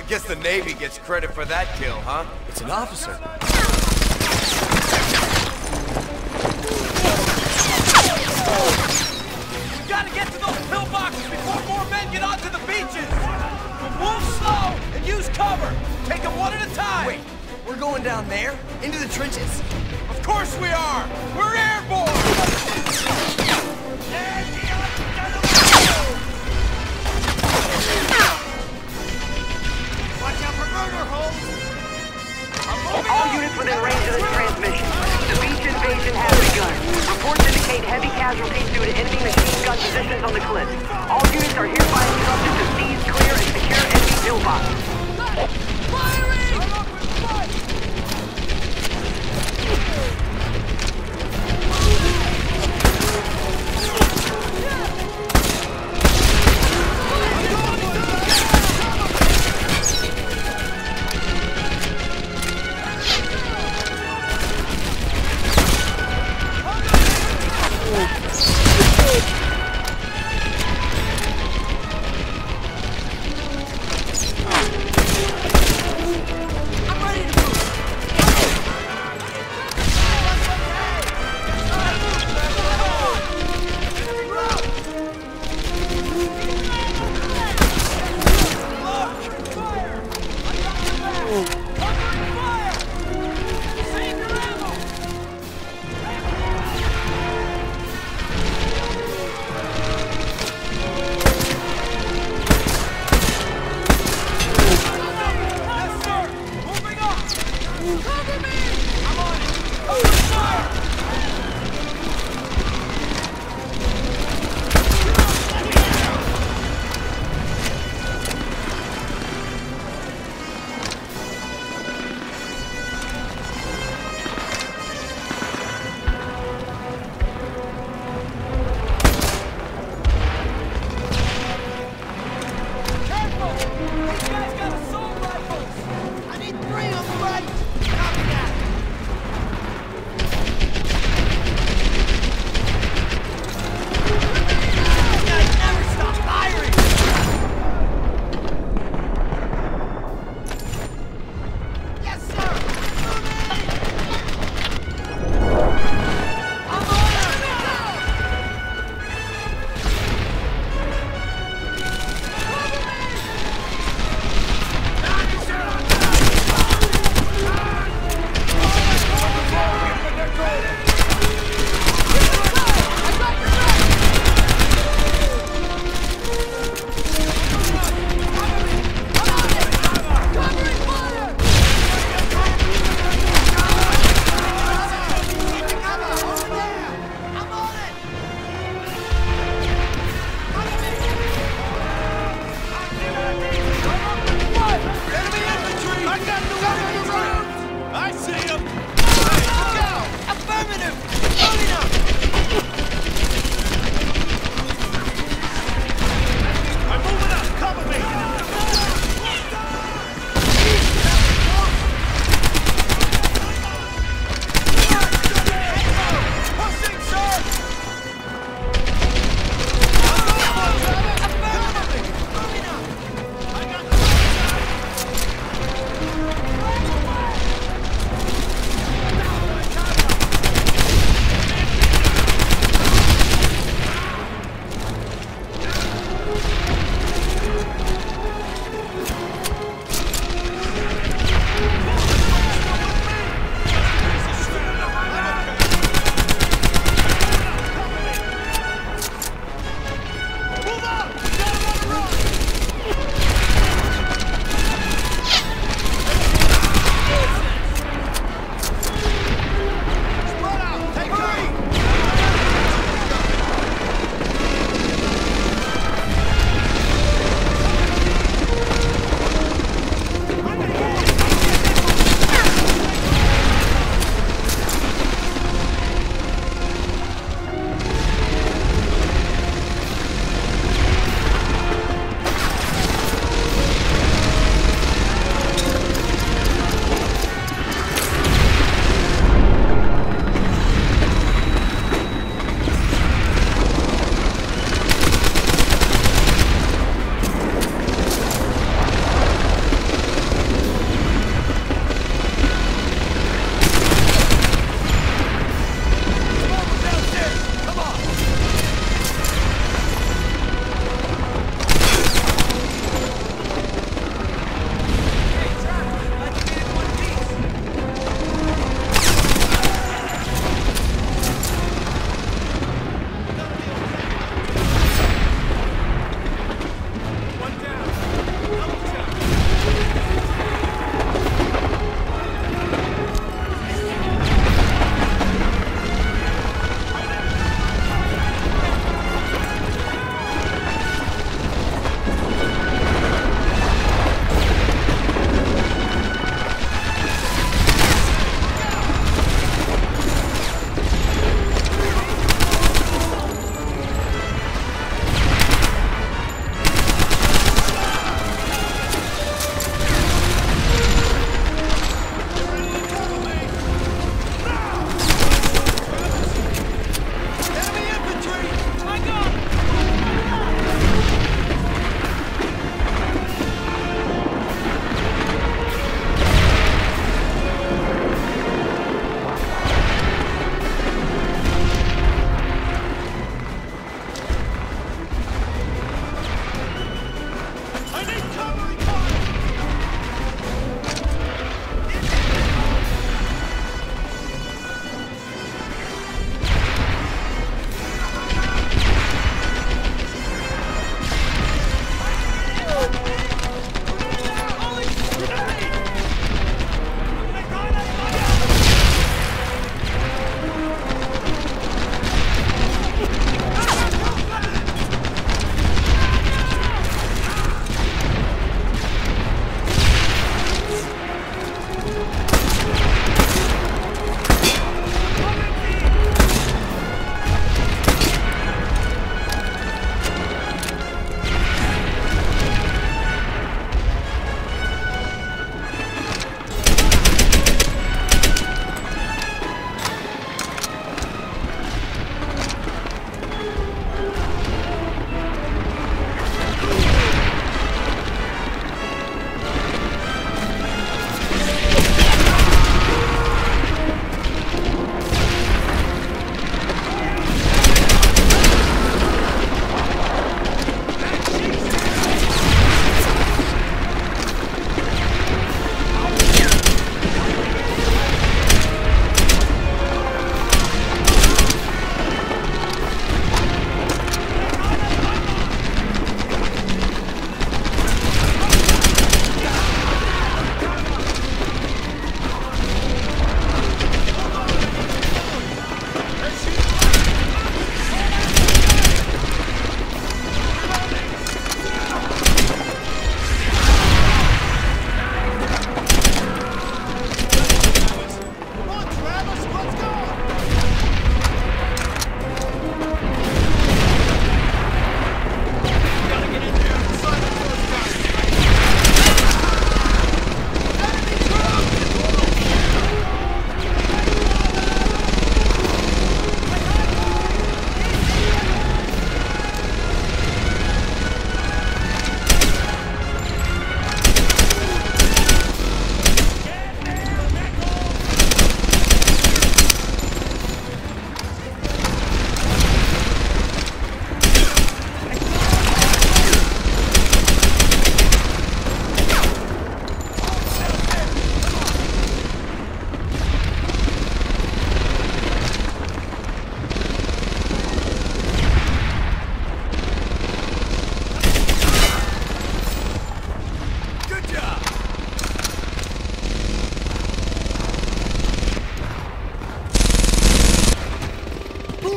guess the Navy gets credit for that kill, huh? It's an officer. We gotta get to those pillboxes before more men get onto the beaches! Move slow and use cover! Take them one at a time! Wait, we're going down there? Into the trenches? Of course we are! We're airborne! Watch out for murder holes! All units within range of this transmission. The beach invasion has begun. Reports indicate heavy casualties due to enemy machine gun positions on the cliff. All units are hereby instructed to seize, clear, and secure enemy pillboxes. These guys got assault rifles! I need three on the right! Copy that!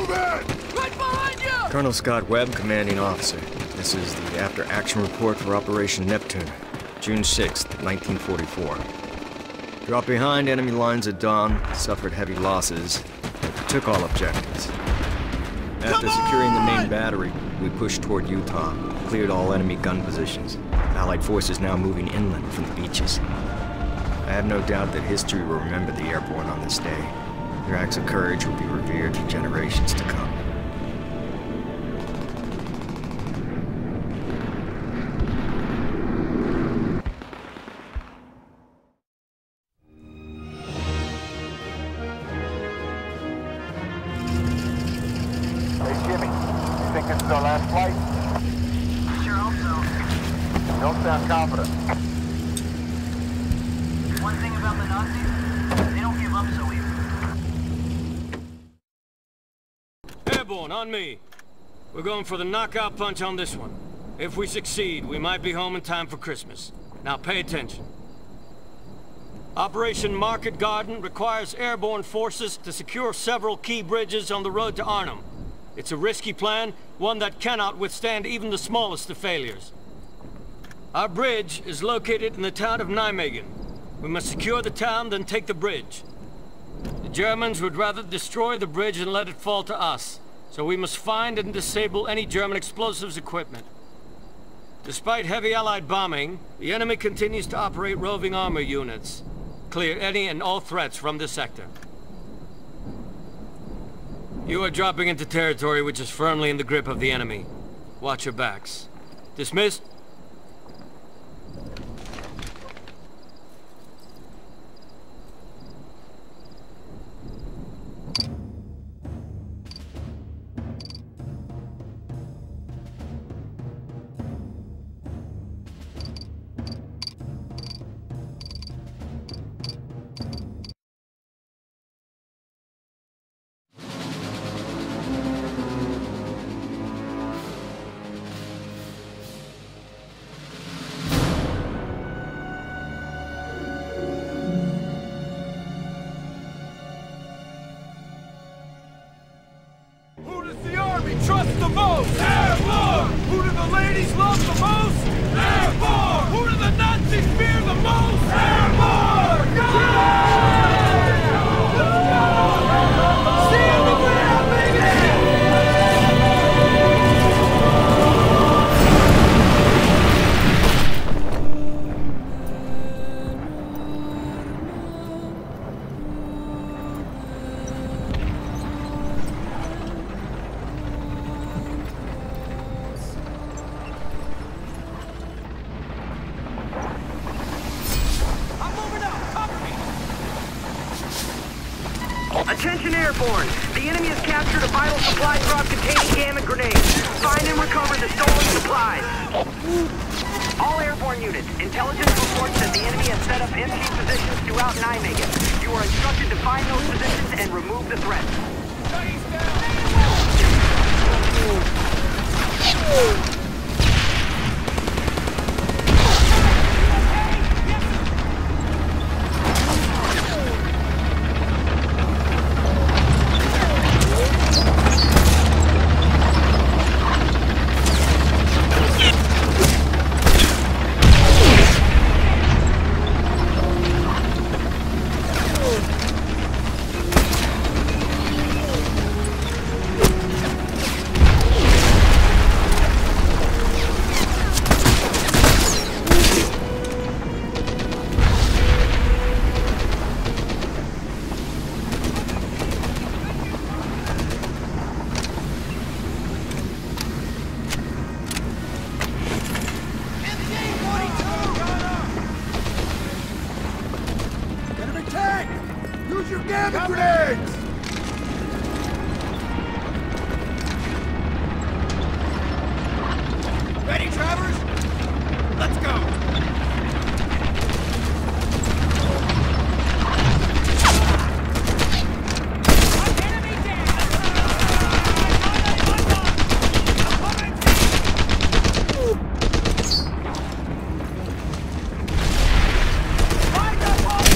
Colonel Scott Webb, Commanding Officer. This is the after-action report for Operation Neptune, June sixth, nineteen forty-four. Dropped behind enemy lines at dawn, suffered heavy losses, but took all objectives. After securing the main battery, we pushed toward Utah, cleared all enemy gun positions. Allied forces now moving inland from the beaches. I have no doubt that history will remember the airborne on this day. Their acts of courage will be revered for generations to come. On me. We're going for the knockout punch on this one. If we succeed, we might be home in time for Christmas. Now pay attention. Operation Market Garden requires airborne forces to secure several key bridges on the road to Arnhem. It's a risky plan, one that cannot withstand even the smallest of failures. Our bridge is located in the town of Nijmegen. We must secure the town, then take the bridge. The Germans would rather destroy the bridge than let it fall to us. So we must find and disable any German explosives equipment. Despite heavy Allied bombing, the enemy continues to operate roving armor units. Clear any and all threats from this sector. You are dropping into territory which is firmly in the grip of the enemy. Watch your backs. Dismissed? Trust the most? Airborne! Who do the ladies love the most? Airborne! Who do the Nazis fear the most? Airborne! Go! See you in the ground, Attention Airborne! The enemy has captured a vital supply drop containing gamma grenades. Find and recover the stolen supplies. All airborne units, intelligence reports that the enemy has set up M G positions throughout Nijmegen. You are instructed to find those positions and remove the threat. Use your gamma grenades! Ready, Travers? Let's go!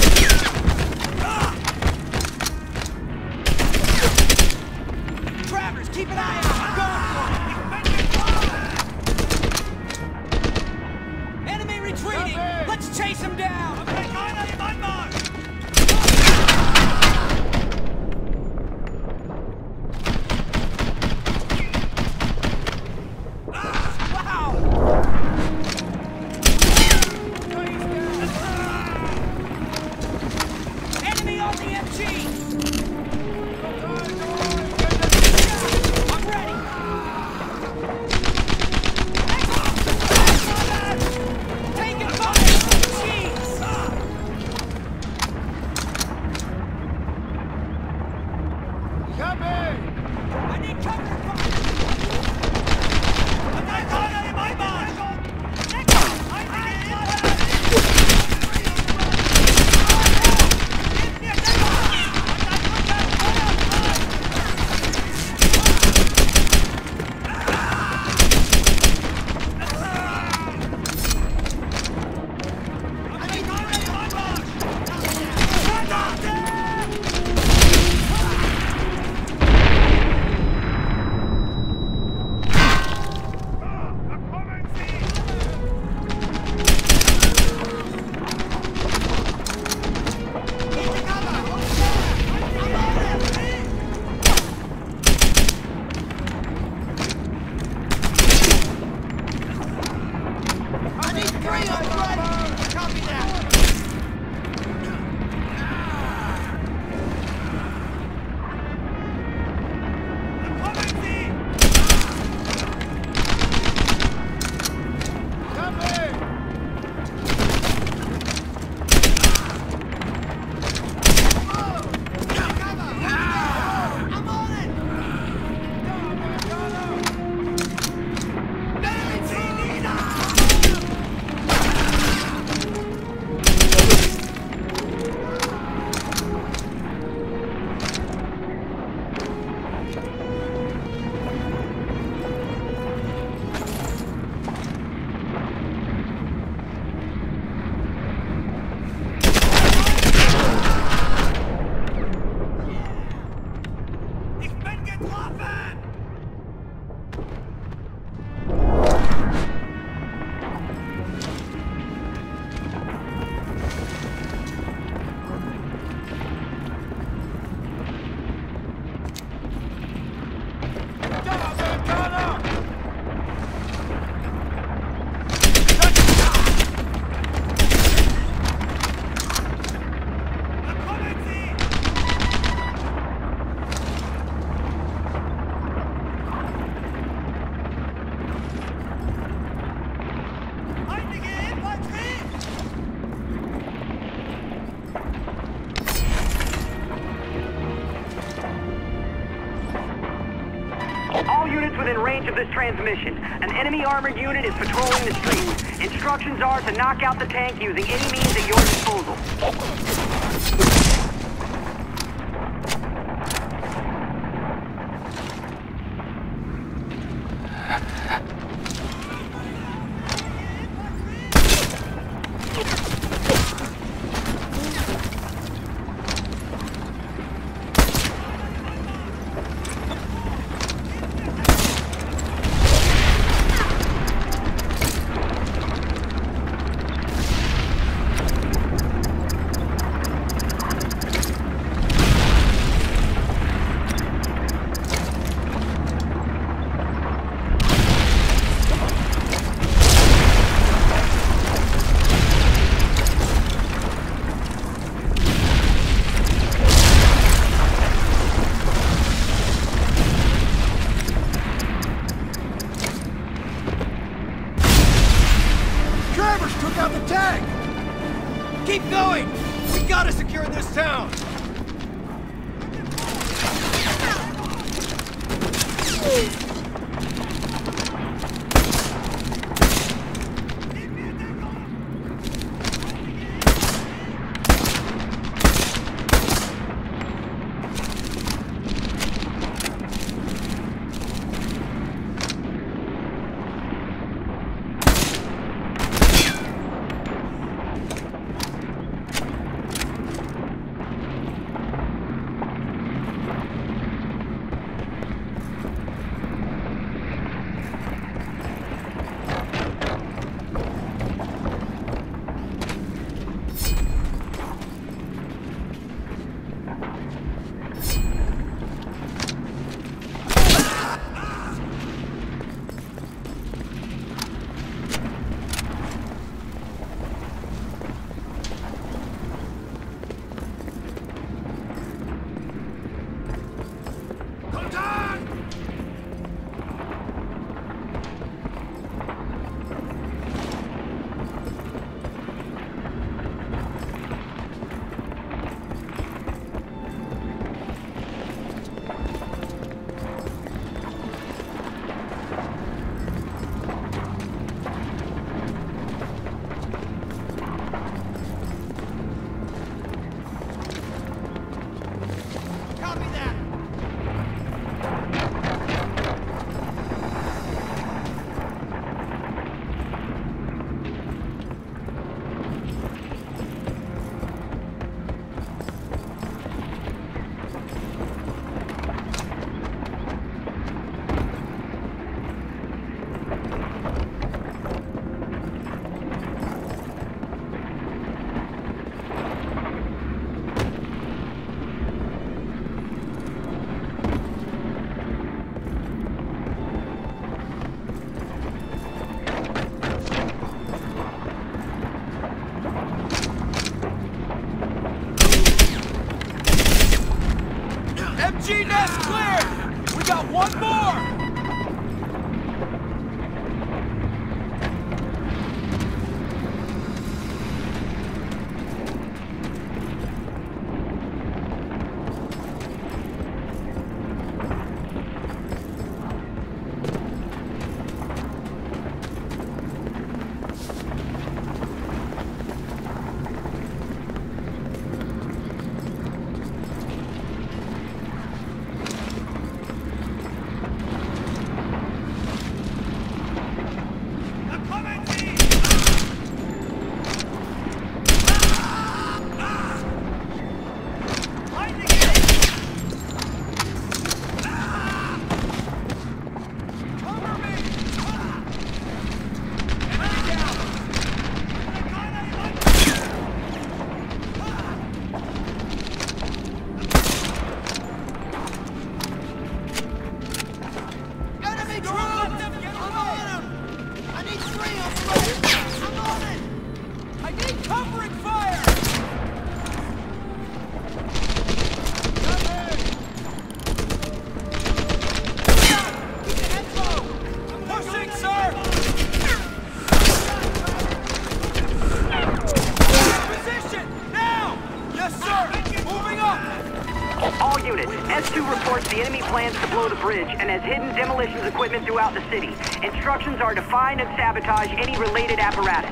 Trap Within range of this transmission. An enemy armored unit is patrolling the streets. Instructions are to knock out the tank using any means at your disposal. Keep going! We gotta secure this town! M G nest cleared! We got one more! And has hidden demolitions equipment throughout the city. Instructions are to find and sabotage any related apparatus.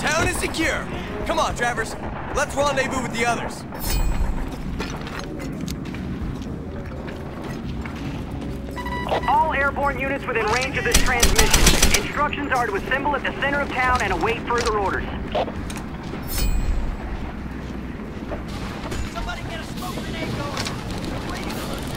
Town is secure. Come on, Travers. Let's rendezvous with the others. All airborne units within range of this transmission. Instructions are to assemble at the center of town and await further orders. Somebody get a smoke grenade going. We're waiting on us.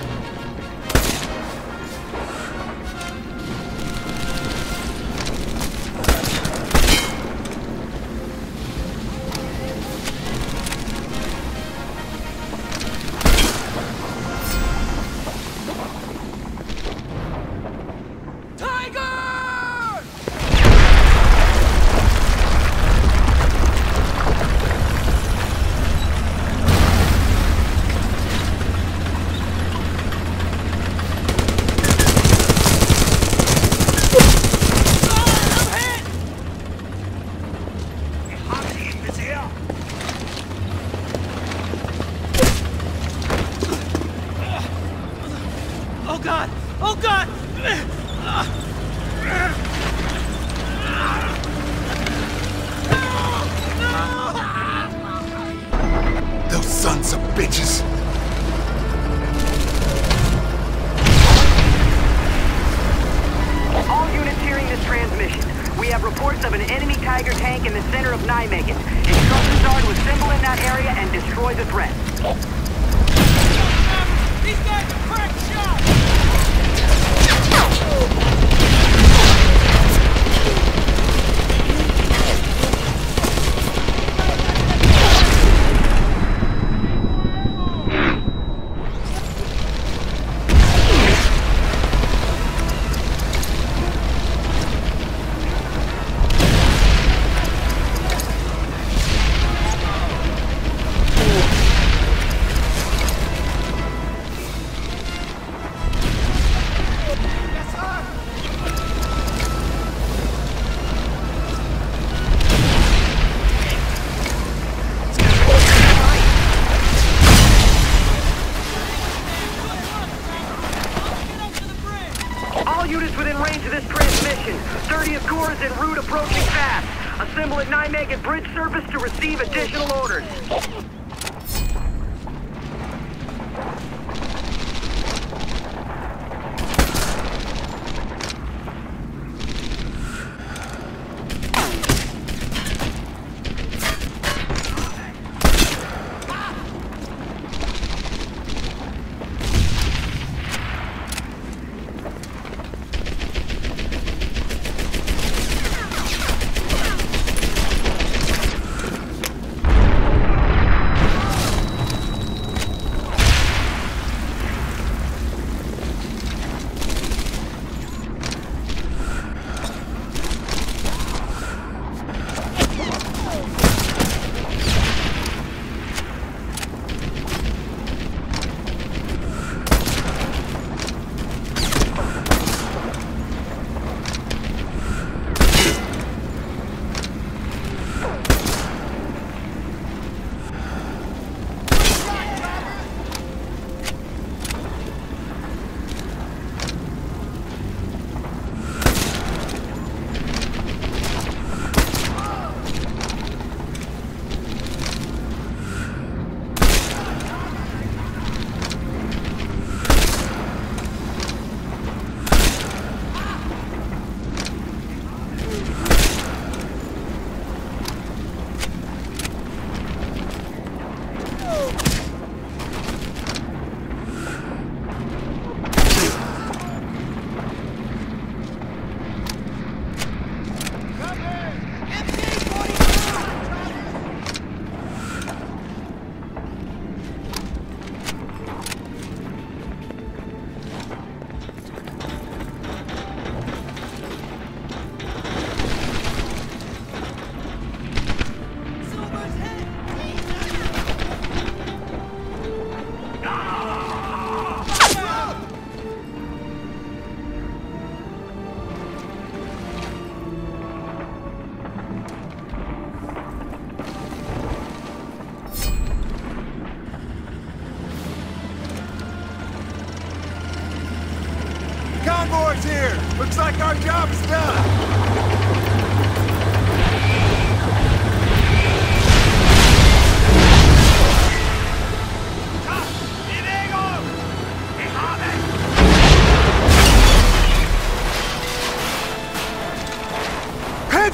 Oh God! Oh God! Those sons of bitches! All units hearing this transmission. We have reports of an enemy Tiger tank in the center of Nijmegen. Instructions are to assemble in that area and destroy the threat. These guys are crack shots! All units within range of this transmission. thirtieth Corps is en route approaching fast. Assemble at Nijmegen bridge surface to receive additional orders. Convoy's here! Looks like our job is done!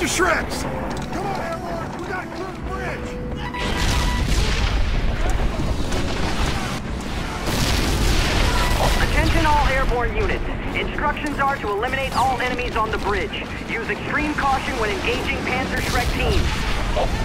shreds! Come on, Airborne! We gotta clear the bridge! Attention all airborne units. Instructions are to eliminate all enemies on the bridge. Use extreme caution when engaging Panzerschreck teams.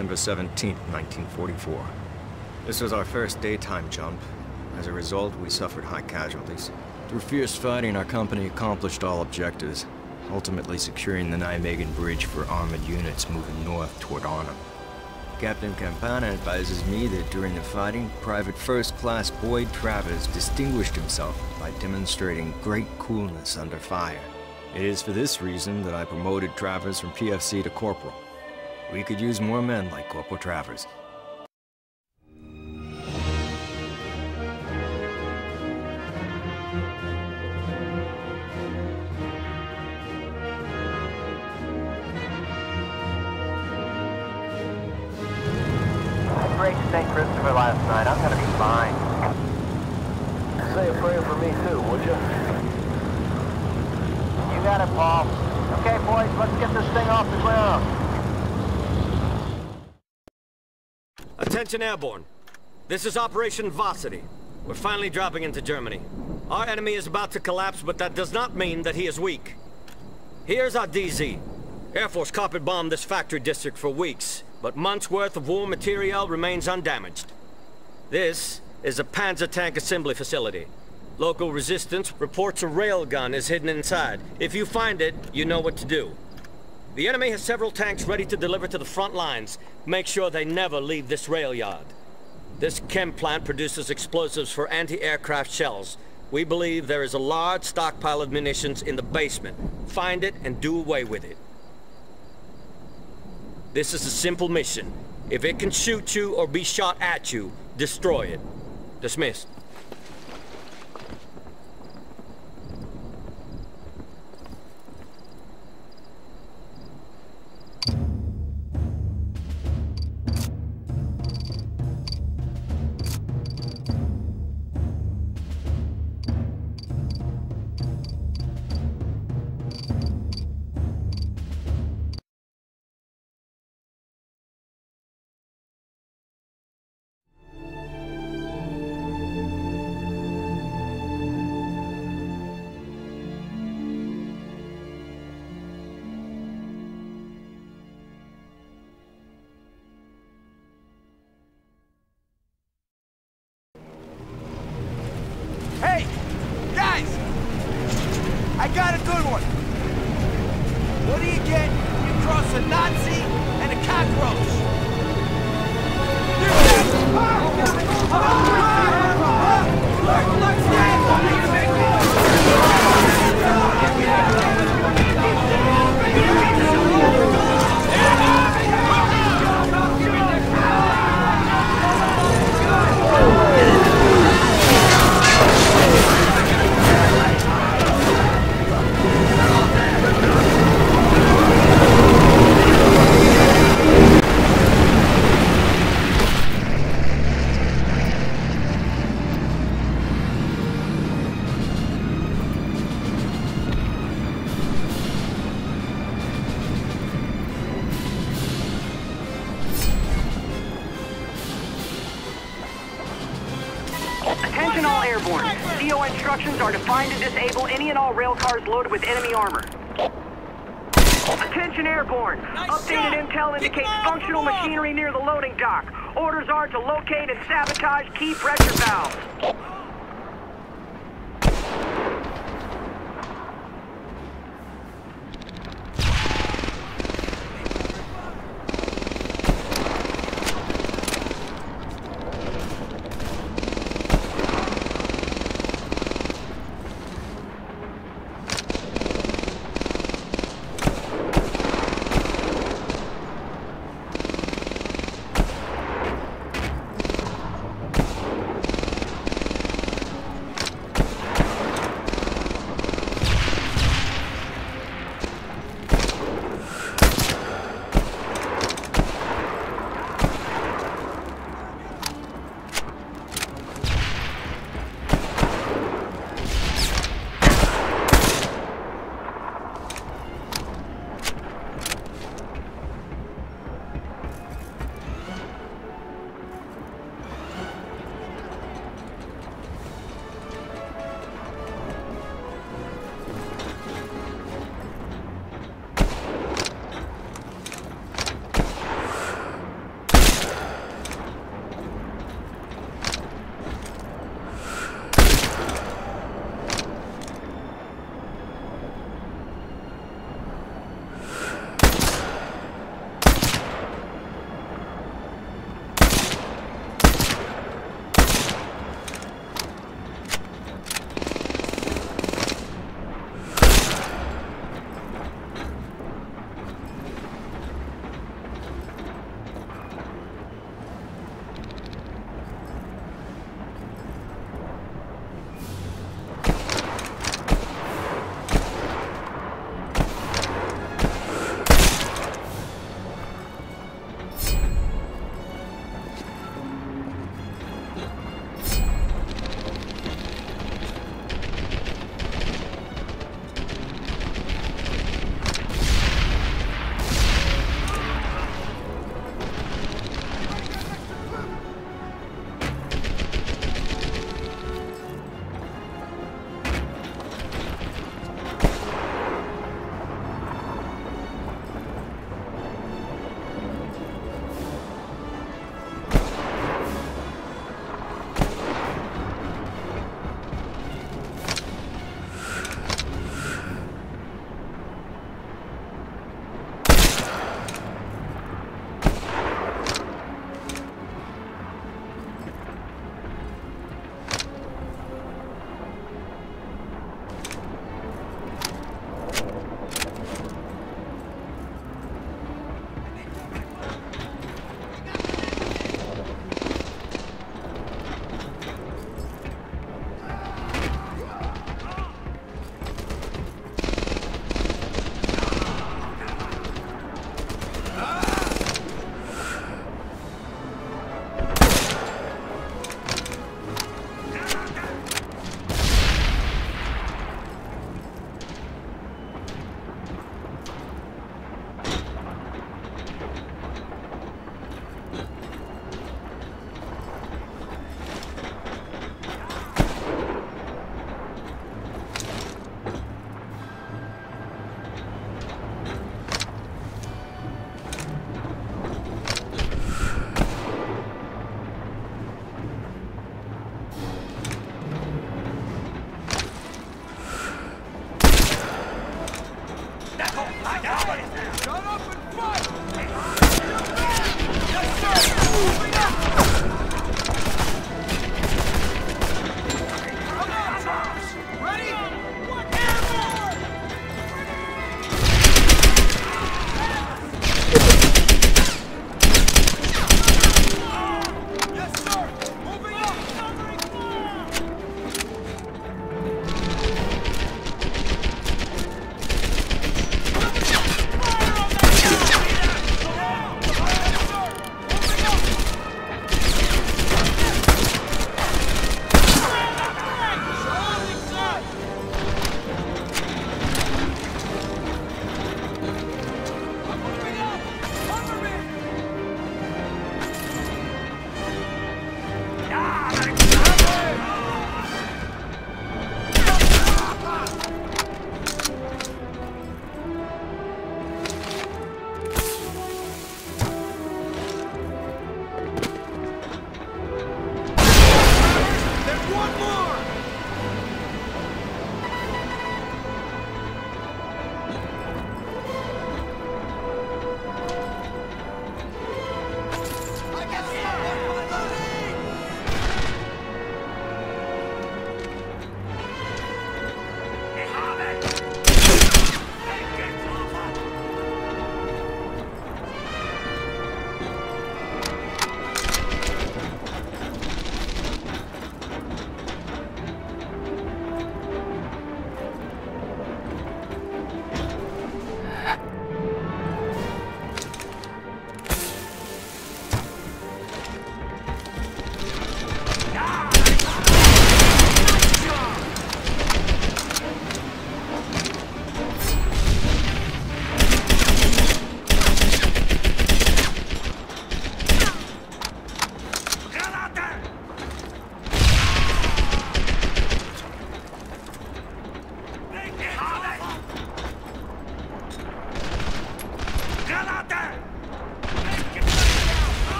September seventeenth, nineteen forty-four. This was our first daytime jump. As a result, we suffered high casualties. Through fierce fighting, our company accomplished all objectives, ultimately securing the Nijmegen Bridge for armored units moving north toward Arnhem. Captain Campana advises me that during the fighting, Private First Class Boyd Travers distinguished himself by demonstrating great coolness under fire. It is for this reason that I promoted Travers from P F C to Corporal. We could use more men like Corporal Travers. Great Saint Christopher last night. I'm gonna be fine. Say a prayer for me too, would you? You got it, Paul. Okay, boys, let's get this thing off the ground. Attention Airborne. This is Operation Varsity. We're finally dropping into Germany. Our enemy is about to collapse, but that does not mean that he is weak. Here's our D Z. Air Force carpet bombed this factory district for weeks, but months' worth of war material remains undamaged. This is a Panzer tank assembly facility. Local resistance reports a railgun is hidden inside. If you find it, you know what to do. The enemy has several tanks ready to deliver to the front lines. Make sure they never leave this rail yard. This chem plant produces explosives for anti-aircraft shells. We believe there is a large stockpile of munitions in the basement. Find it and do away with it. This is a simple mission. If it can shoot you or be shot at you, destroy it. Dismissed. Hey! Guys! I got a good one! What do you get when you cross a Nazi and a cockroach? Attention all airborne. C O instructions are to find and disable any and all rail cars loaded with enemy armor. Attention airborne. Updated intel indicates functional machinery near the loading dock. Orders are to locate and sabotage key pressure valves.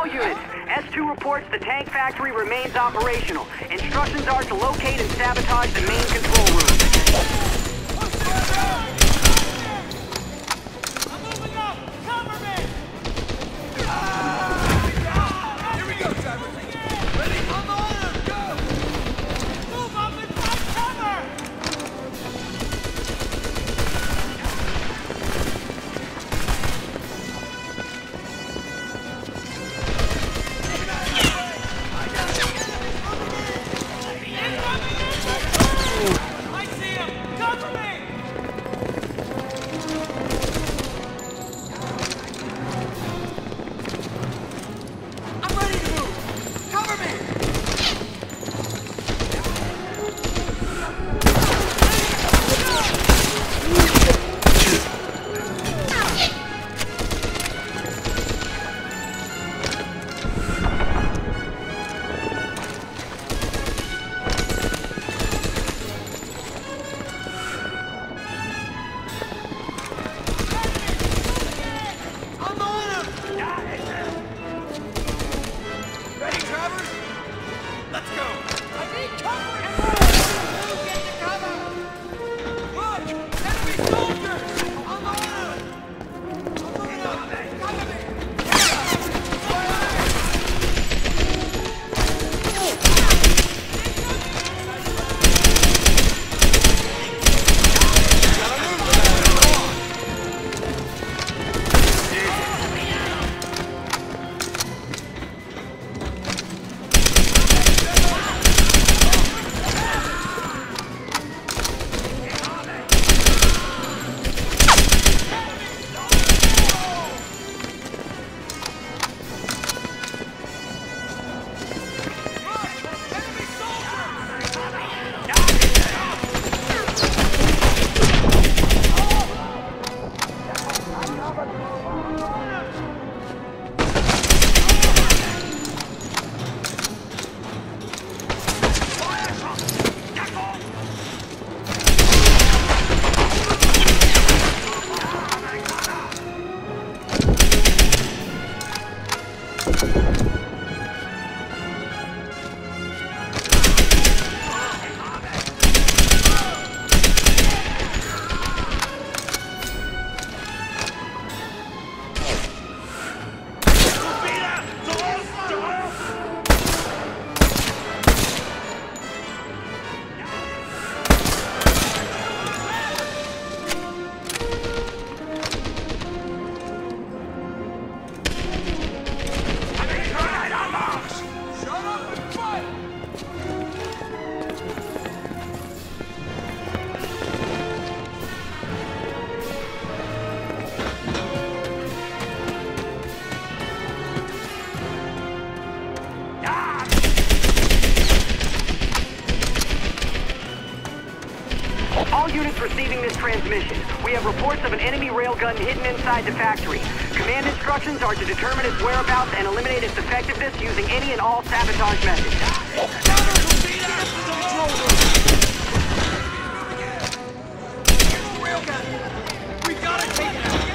units, S two reports the tank factory remains operational. Instructions are to locate and sabotage the main control room. I'm moving up! Cover me! Here we go, drivers. Ready? On the ladder, go! Move up and find cover! I see him! Cover me! I'm ready to move! Cover me! On the ladder! Ready, drivers? Let's go! I need cover! Get to cover! Look! Enemy soldiers! On the ladder! Cover me! Cover me! All units receiving this transmission. We have reports of an enemy railgun hidden inside the factory. Command instructions are to determine its whereabouts and eliminate its effectiveness using any and all sabotage methods. We gotta take it out!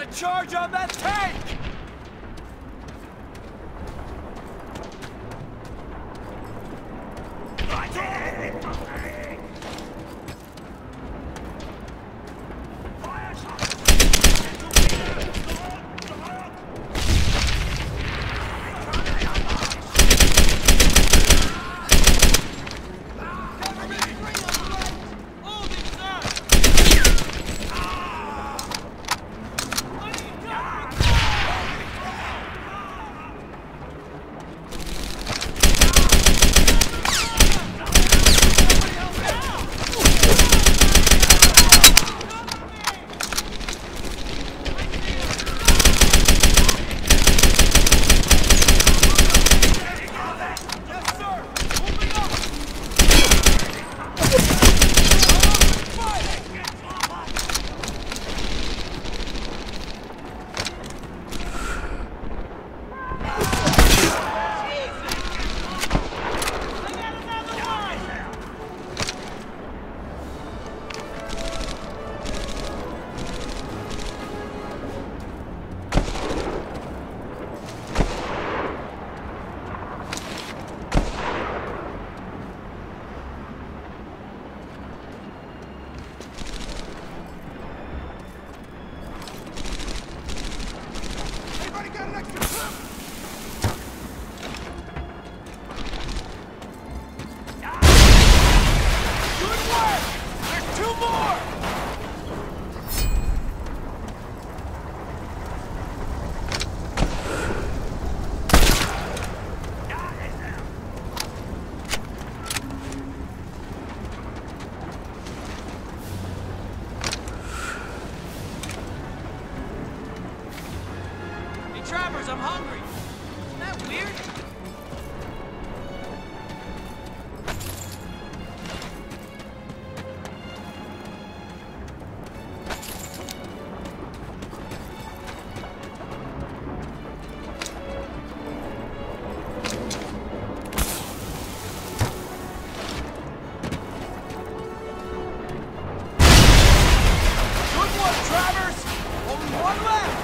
a charge on that tank! I'm hungry. Isn't that weird? Good one, Travers! Only one left!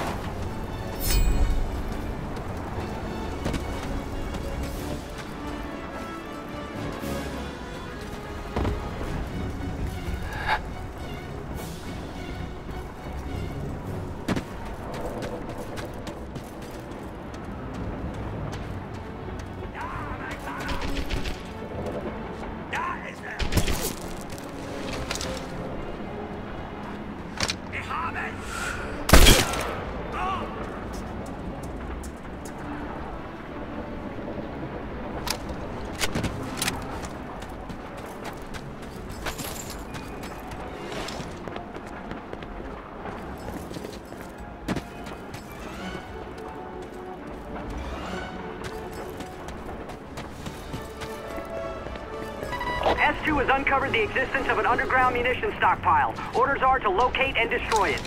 S two has uncovered the existence of an underground munition stockpile. Orders are to locate and destroy it.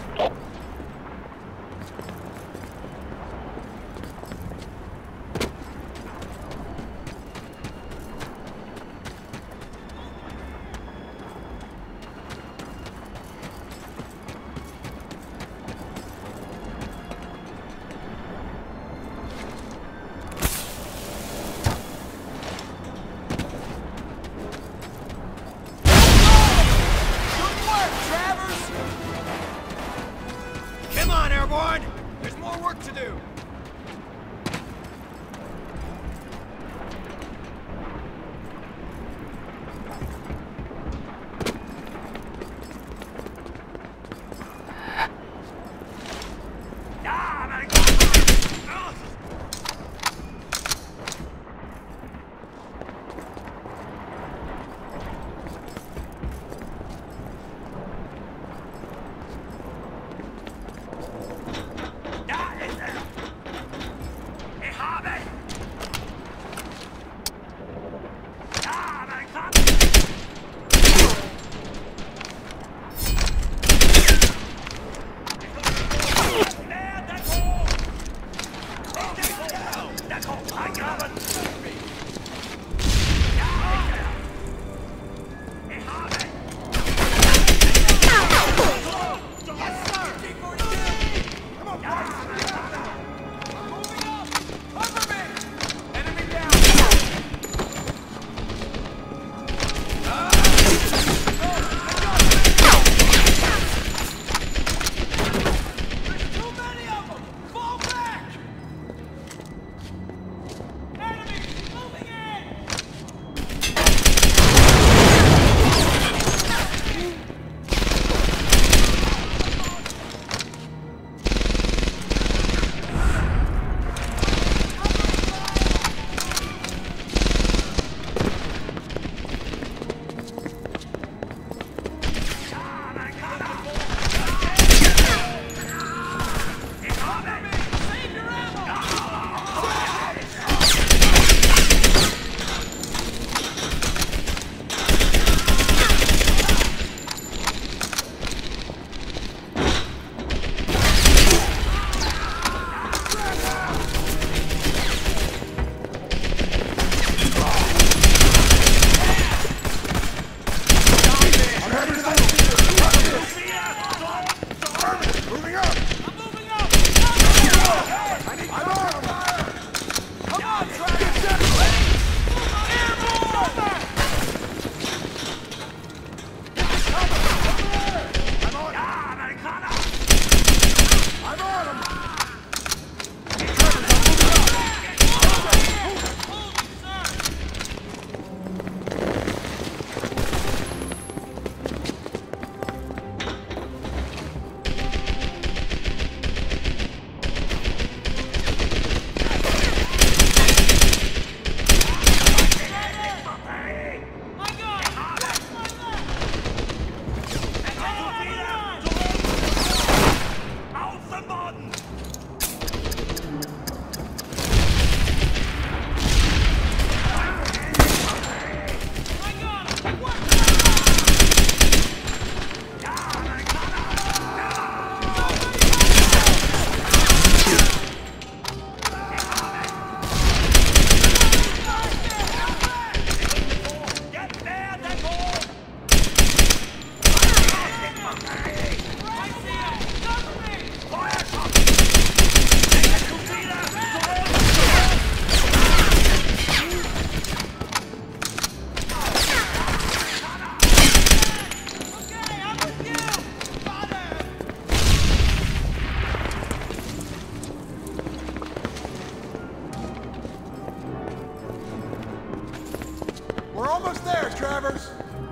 almost there, Travers.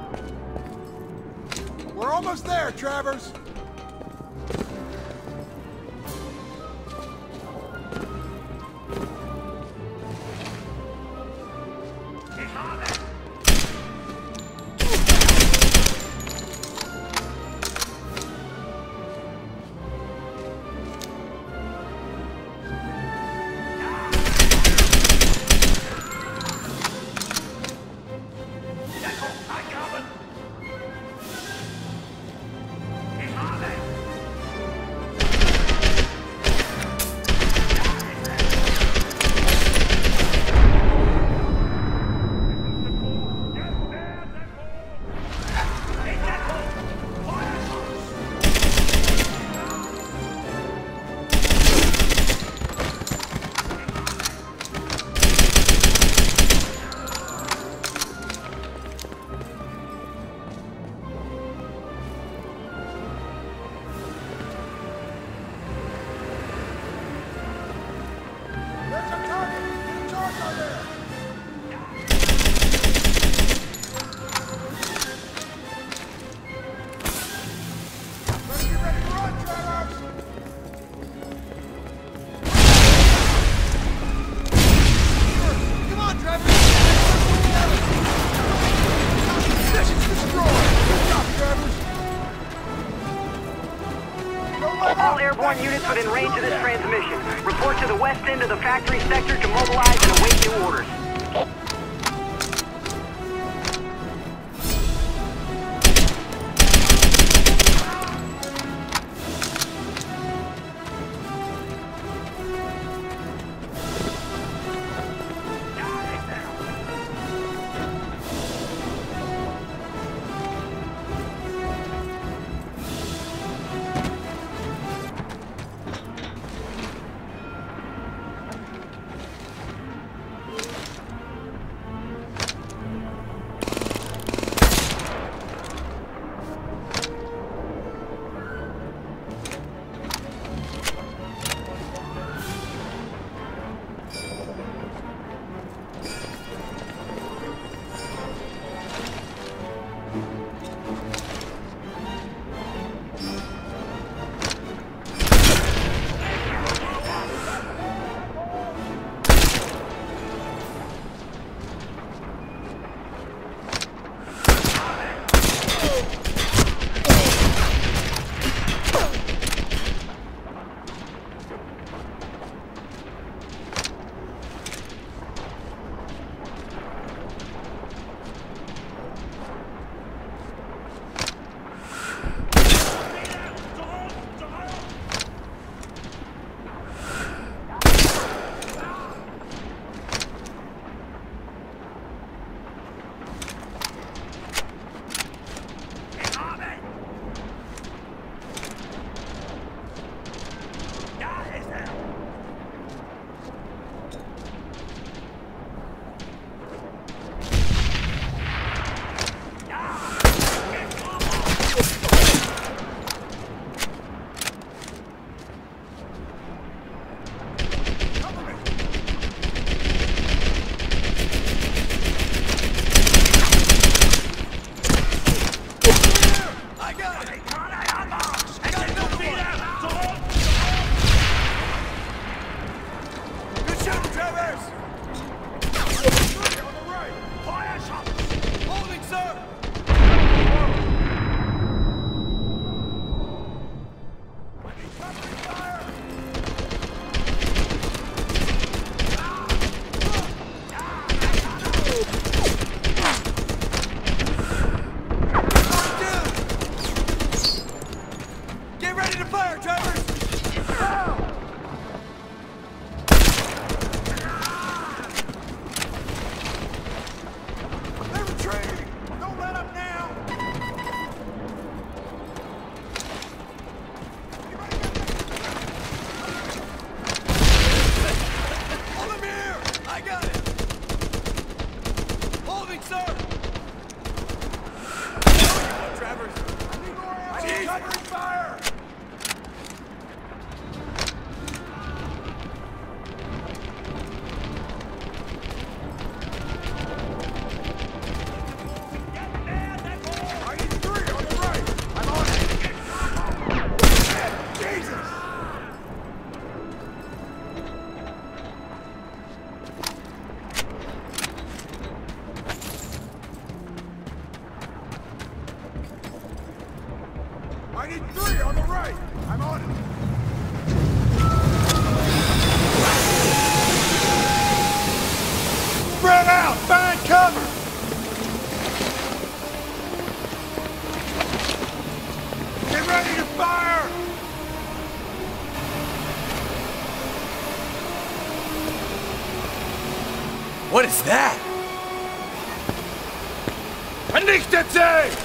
We're almost there, Travers. All airborne units within range of this transmission. Report to the west end of the factory sector to mobilize and await new orders. Don't let What is that? Vernichtet sie!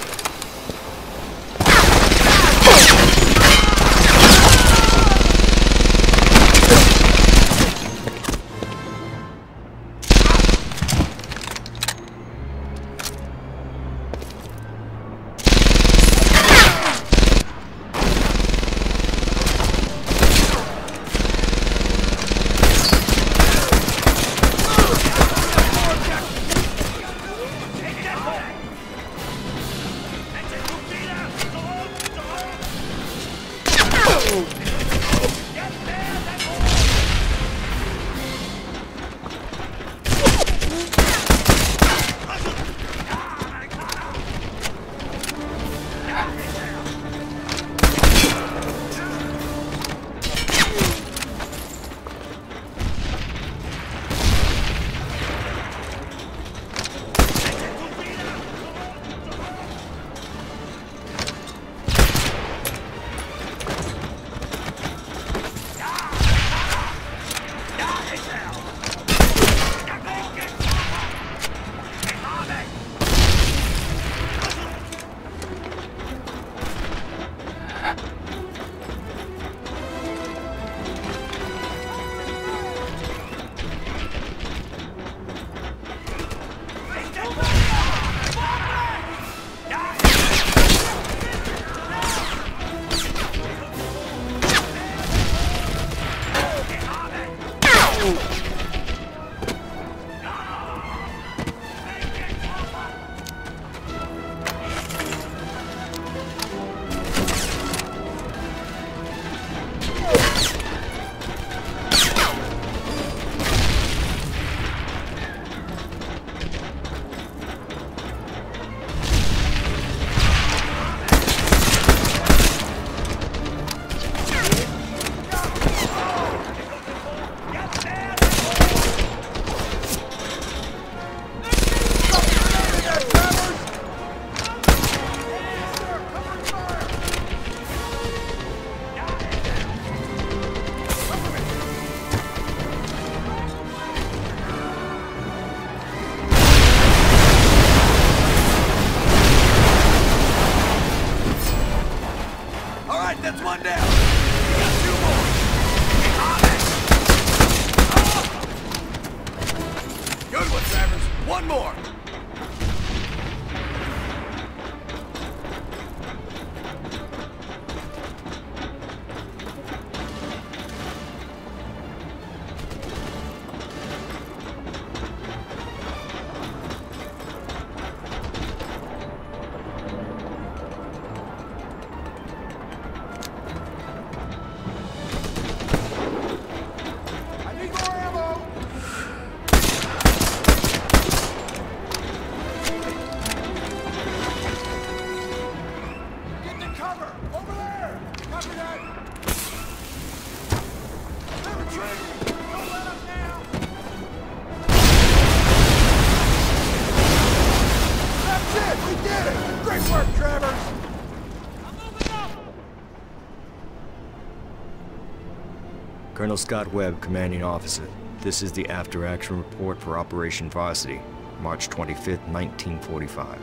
Colonel Scott Webb, Commanding Officer. This is the after-action report for Operation Varsity, March twenty-fifth, nineteen forty-five.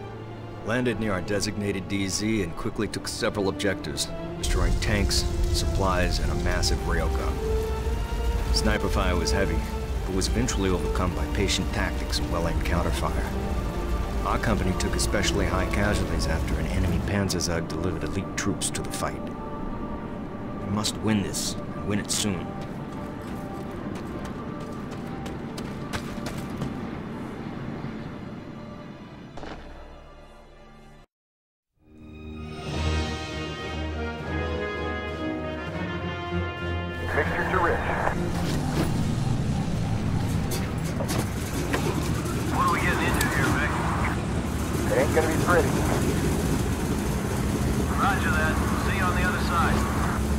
Landed near our designated D Z and quickly took several objectives, destroying tanks, supplies, and a massive railgun. Sniper fire was heavy, but was eventually overcome by patient tactics and well-aimed counterfire. Our company took especially high casualties after an enemy Panzerzug delivered elite troops to the fight. We must win this, and win it soon. Mixture to rich. What are we getting into here, Vic? It ain't gonna be pretty. Roger that. See you on the other side.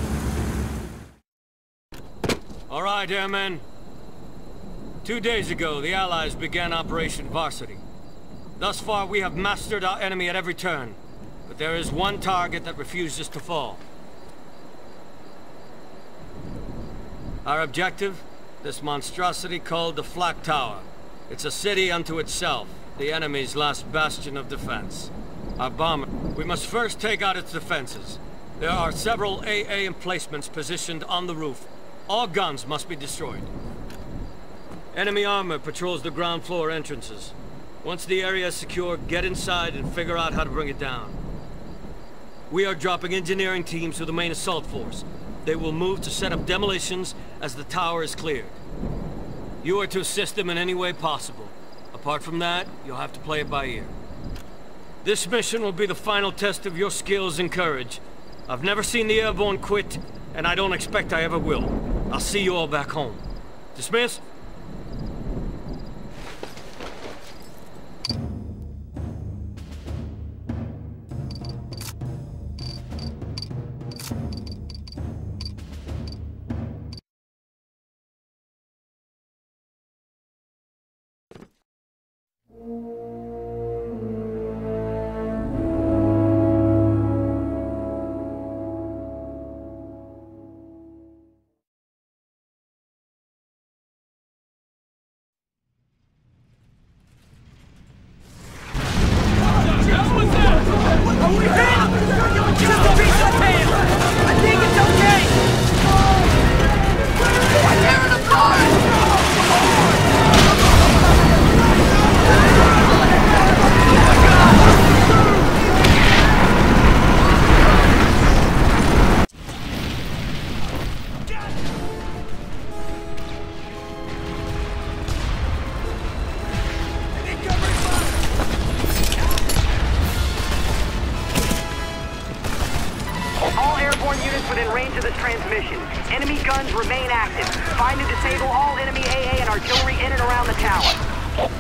All right, airmen. Two days ago, the Allies began Operation Varsity. Thus far, we have mastered our enemy at every turn. But there is one target that refuses to fall. Our objective? This monstrosity called the Flak Tower. It's a city unto itself, the enemy's last bastion of defense. Our bomber... We must first take out its defenses. There are several A A emplacements positioned on the roof. All guns must be destroyed. Enemy armor patrols the ground floor entrances. Once the area is secure, get inside and figure out how to bring it down. We are dropping engineering teams to the main assault force. They will move to set up demolitions as the tower is cleared. You are to assist them in any way possible. Apart from that, you'll have to play it by ear. This mission will be the final test of your skills and courage. I've never seen the Airborne quit, and I don't expect I ever will. I'll see you all back home. Dismiss? Within range of this transmission. Enemy guns remain active. Find and disable all enemy A A and artillery in and around the tower.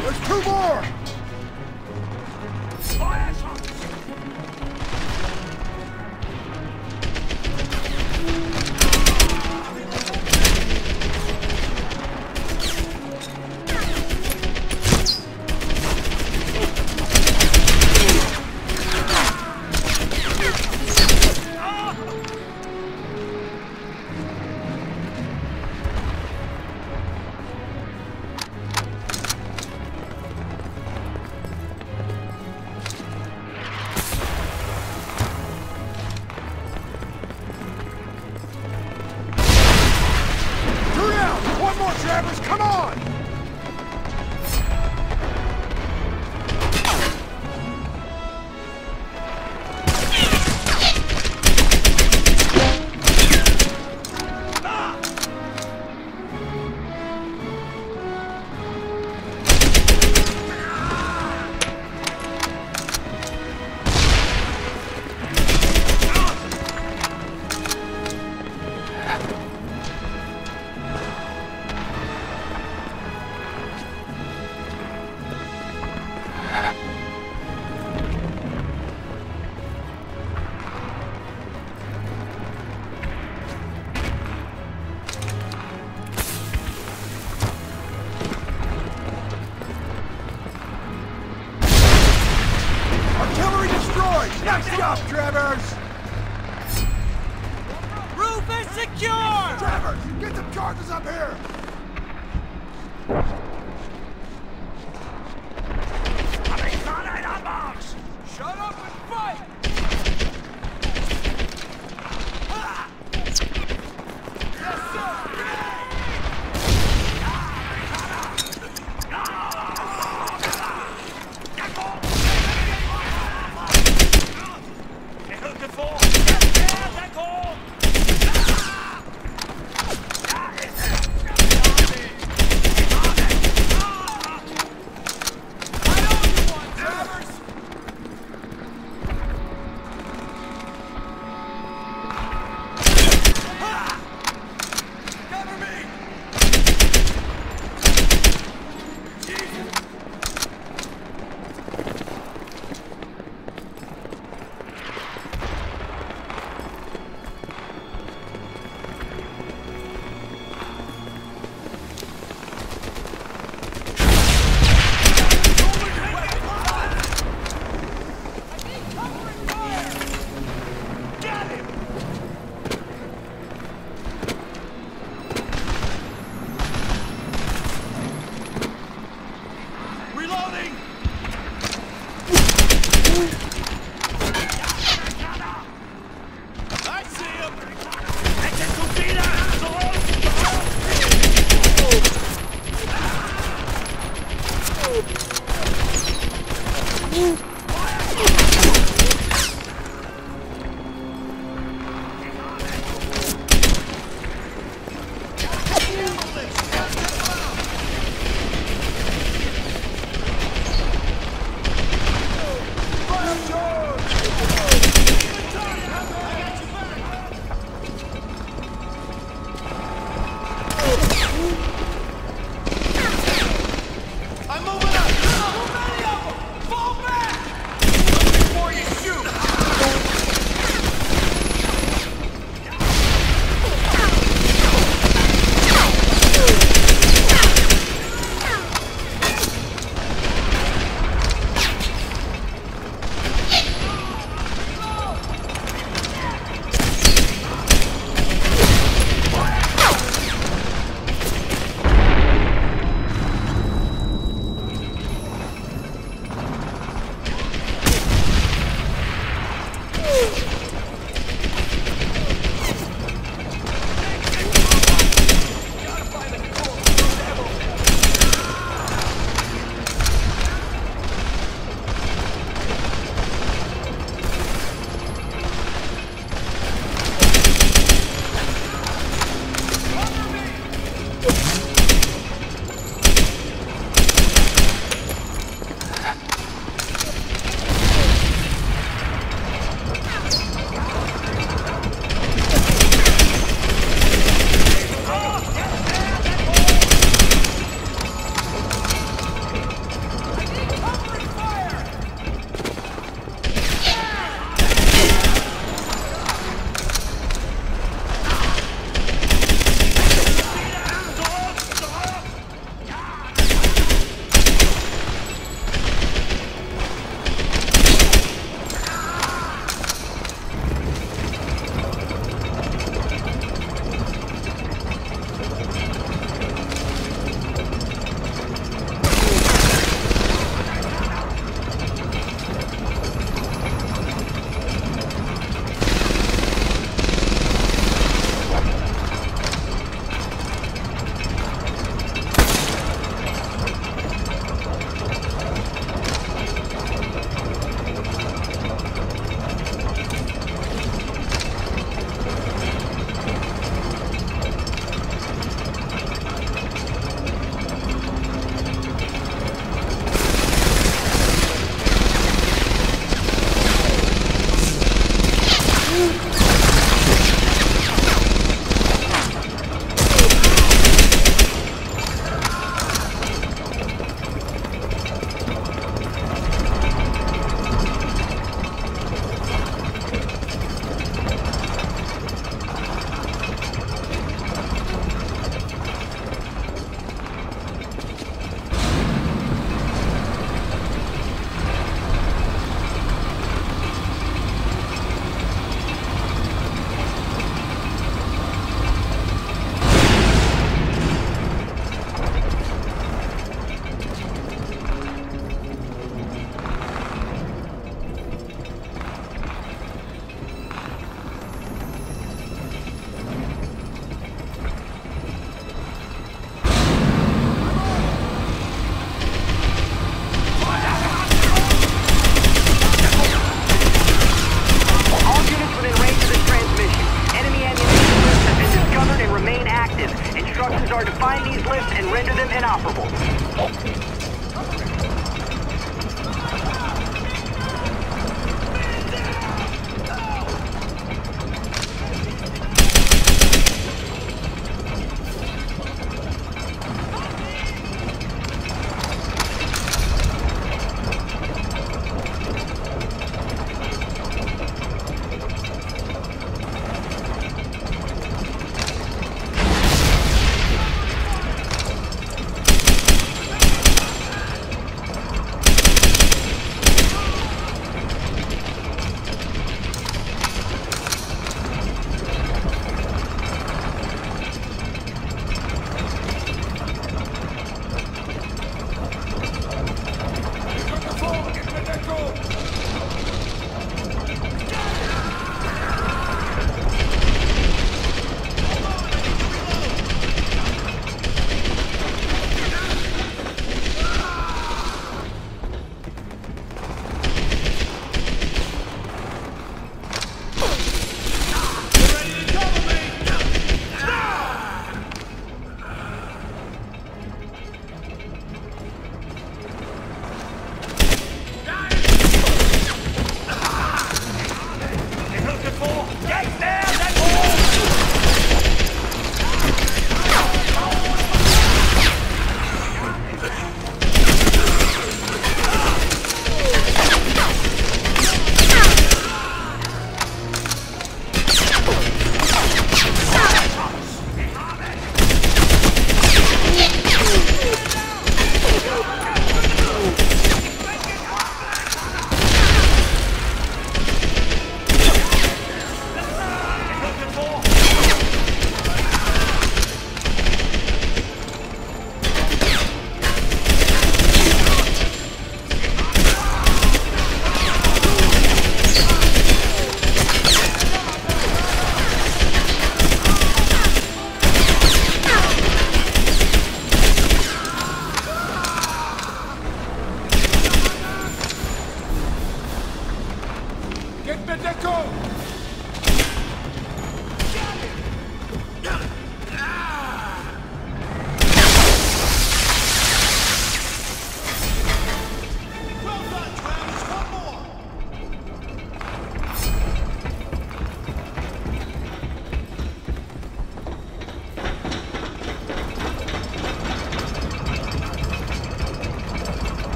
There's two more! Come on! Next up, Travers! Roof is secure! Travers, get some charges up here! Shut up and fight! I'm moving up! Too many of them! Fall back!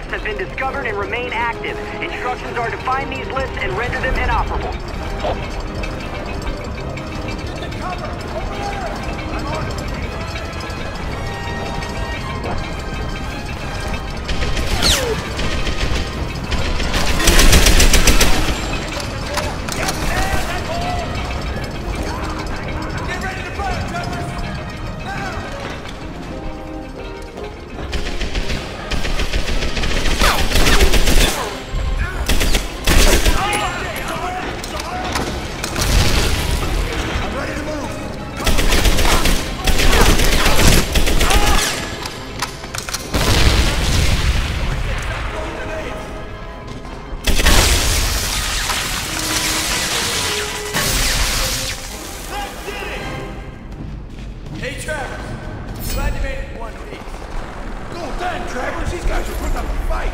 lists have been discovered and remain active. Instructions are to find these lists and render them inoperable. Cover! Over there! I'm on it! Get ready to fire, Trevor! Now! I'm ready to move! Hey, Travers. Glad you made it in one piece. Go dang, Travers! These guys are putting up a fight!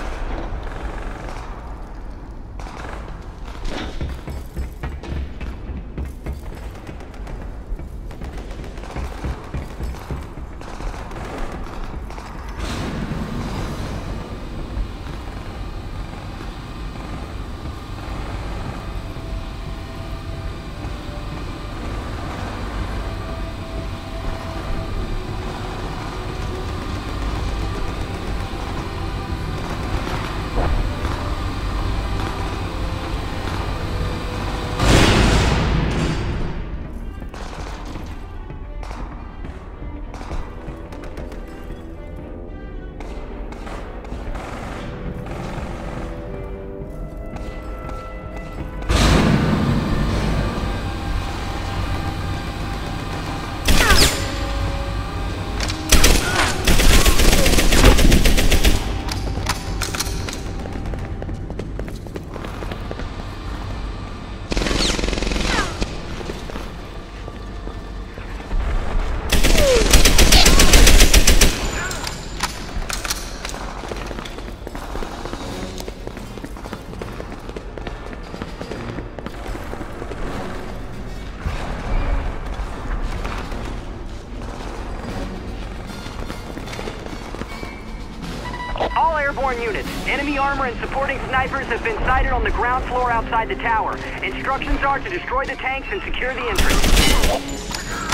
All airborne units, enemy armor and supporting snipers have been sighted on the ground floor outside the tower. Instructions are to destroy the tanks and secure the entrance.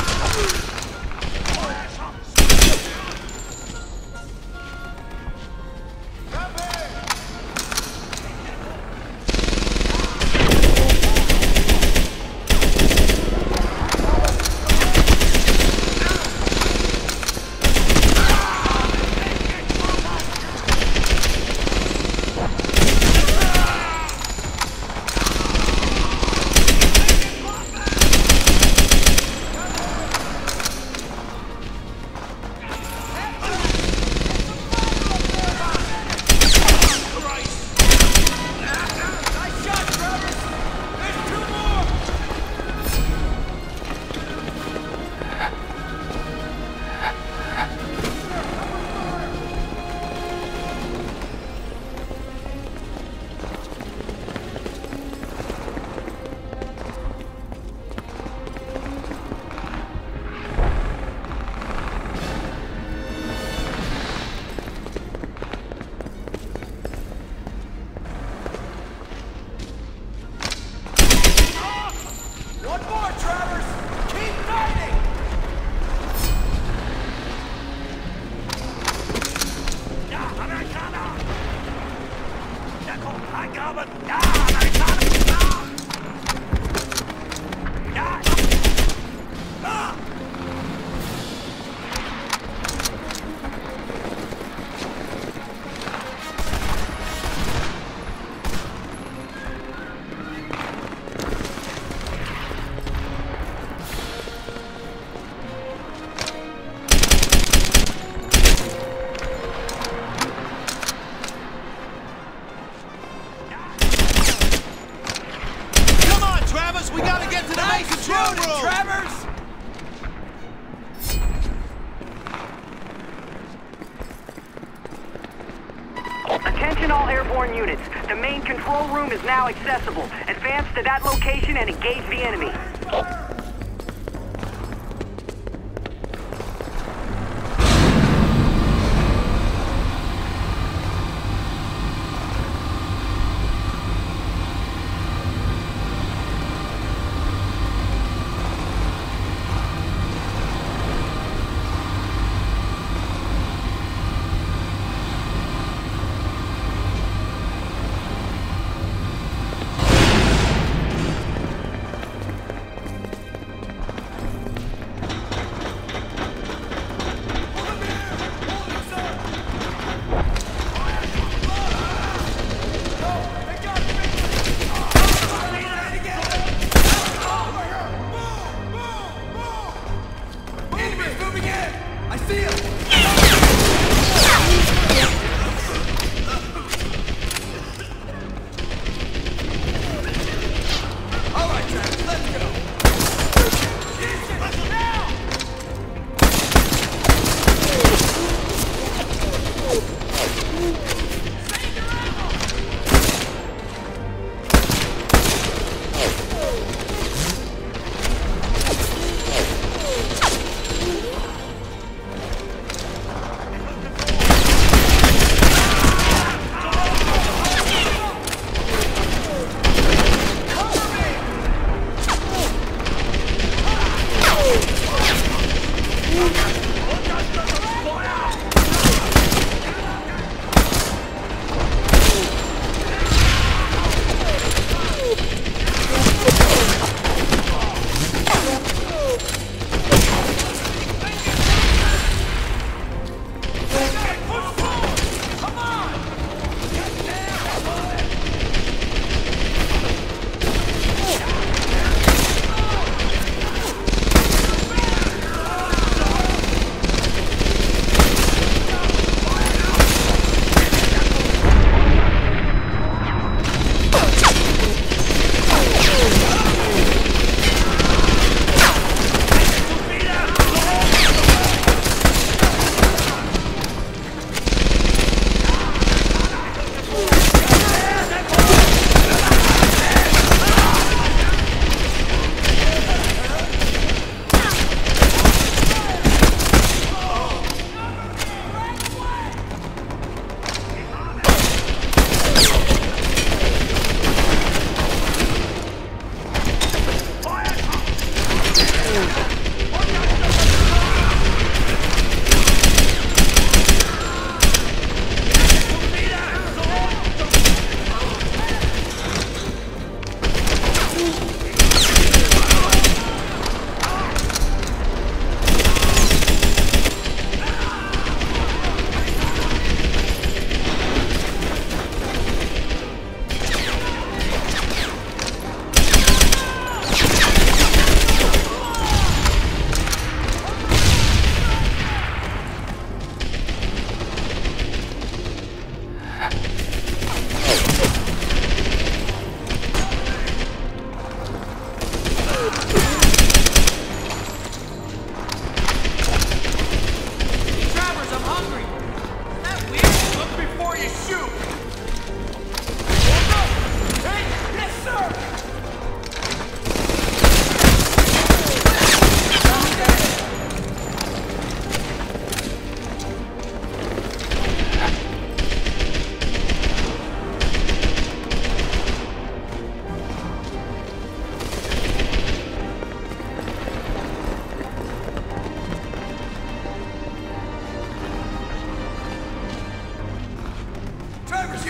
Attention all airborne units. The main control room is now accessible. Advance to that location and engage the enemy.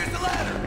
Here's the ladder!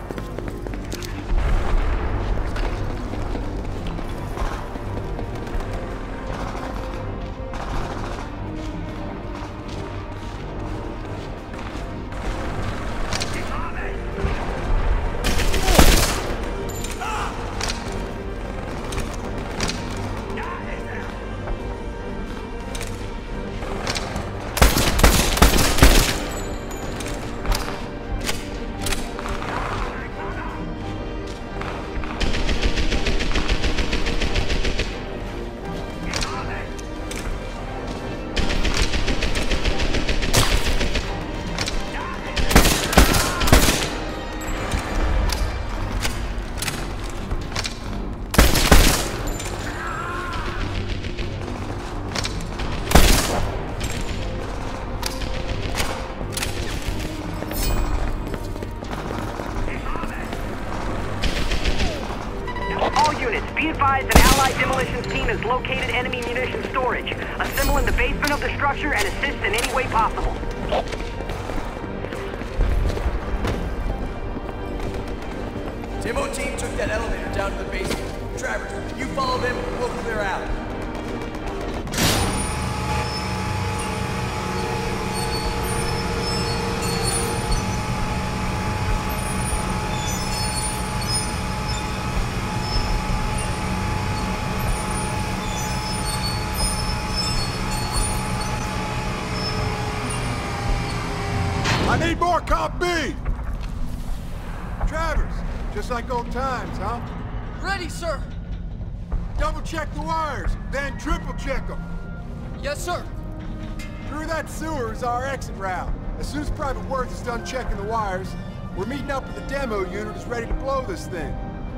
Be advised, an Allied demolitions team has located enemy munition storage. Assemble in the basement of the structure and assist in any way possible. Demo team took that elevator down to the basement. Travers, you follow them, we'll clear out. I need more Cop B! Travers, just like old times, huh? Ready, sir. Double check the wires, then triple check them. Yes, sir. Through that sewer is our exit route. As soon as Private Worth is done checking the wires, we're meeting up with the demo unit who's ready to blow this thing.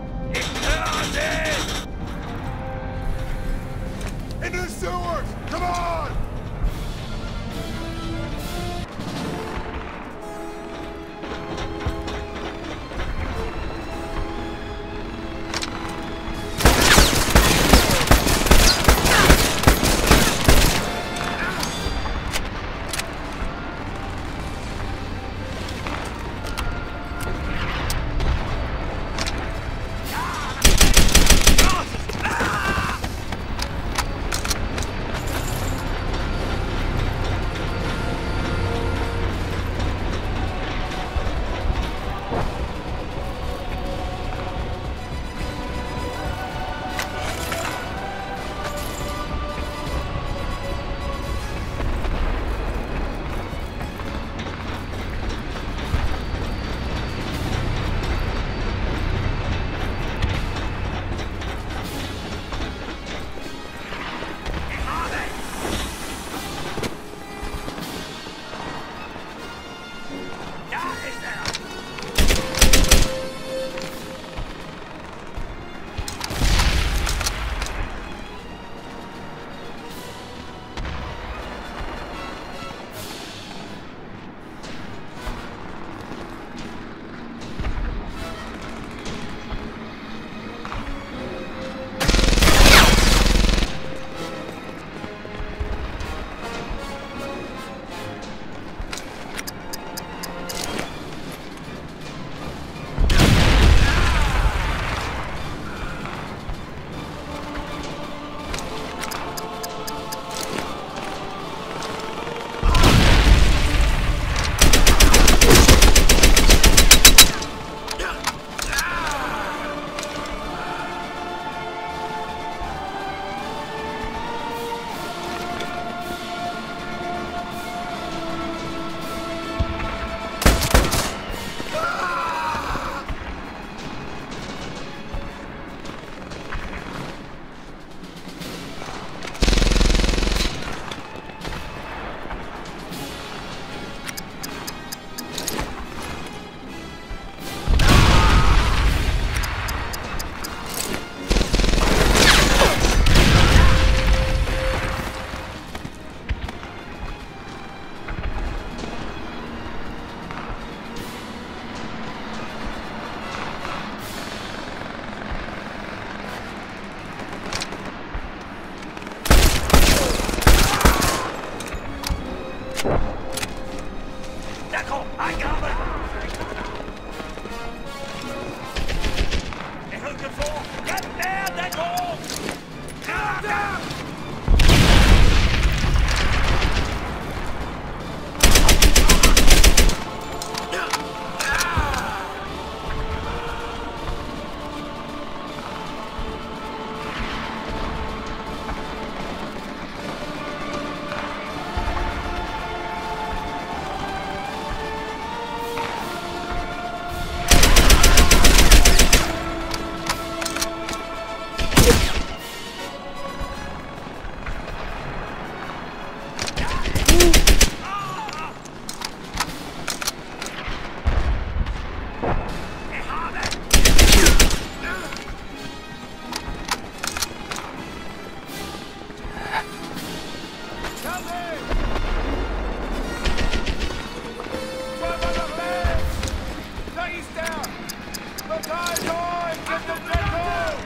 Into the sewers! Come on! Tanks down! Battalion on! Get the depot!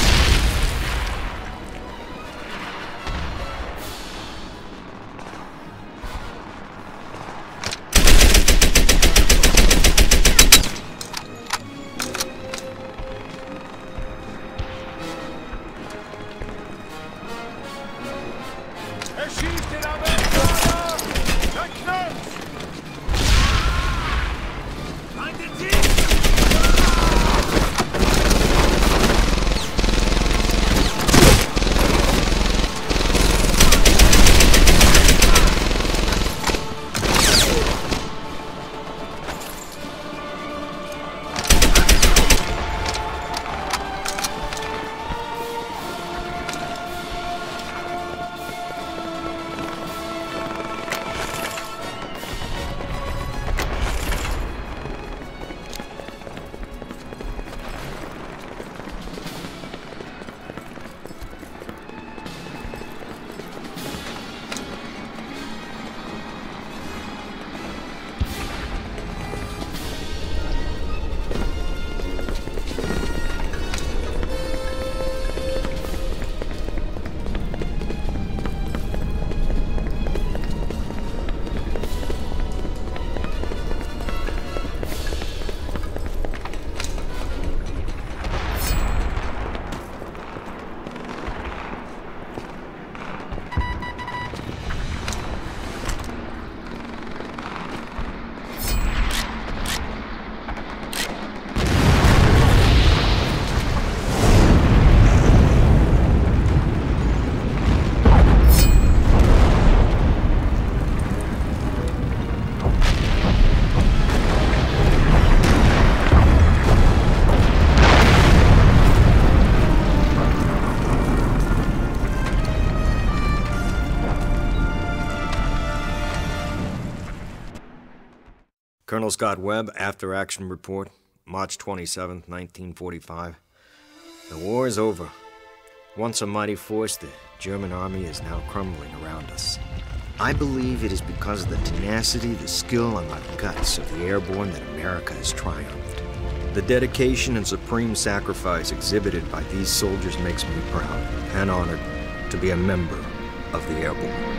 Colonel Scott Webb, After Action Report, March twenty-seventh, nineteen forty-five. The war is over. Once a mighty force, the German army is now crumbling around us. I believe it is because of the tenacity, the skill, and the guts of the airborne that America has triumphed. The dedication and supreme sacrifice exhibited by these soldiers makes me proud and honored to be a member of the Airborne.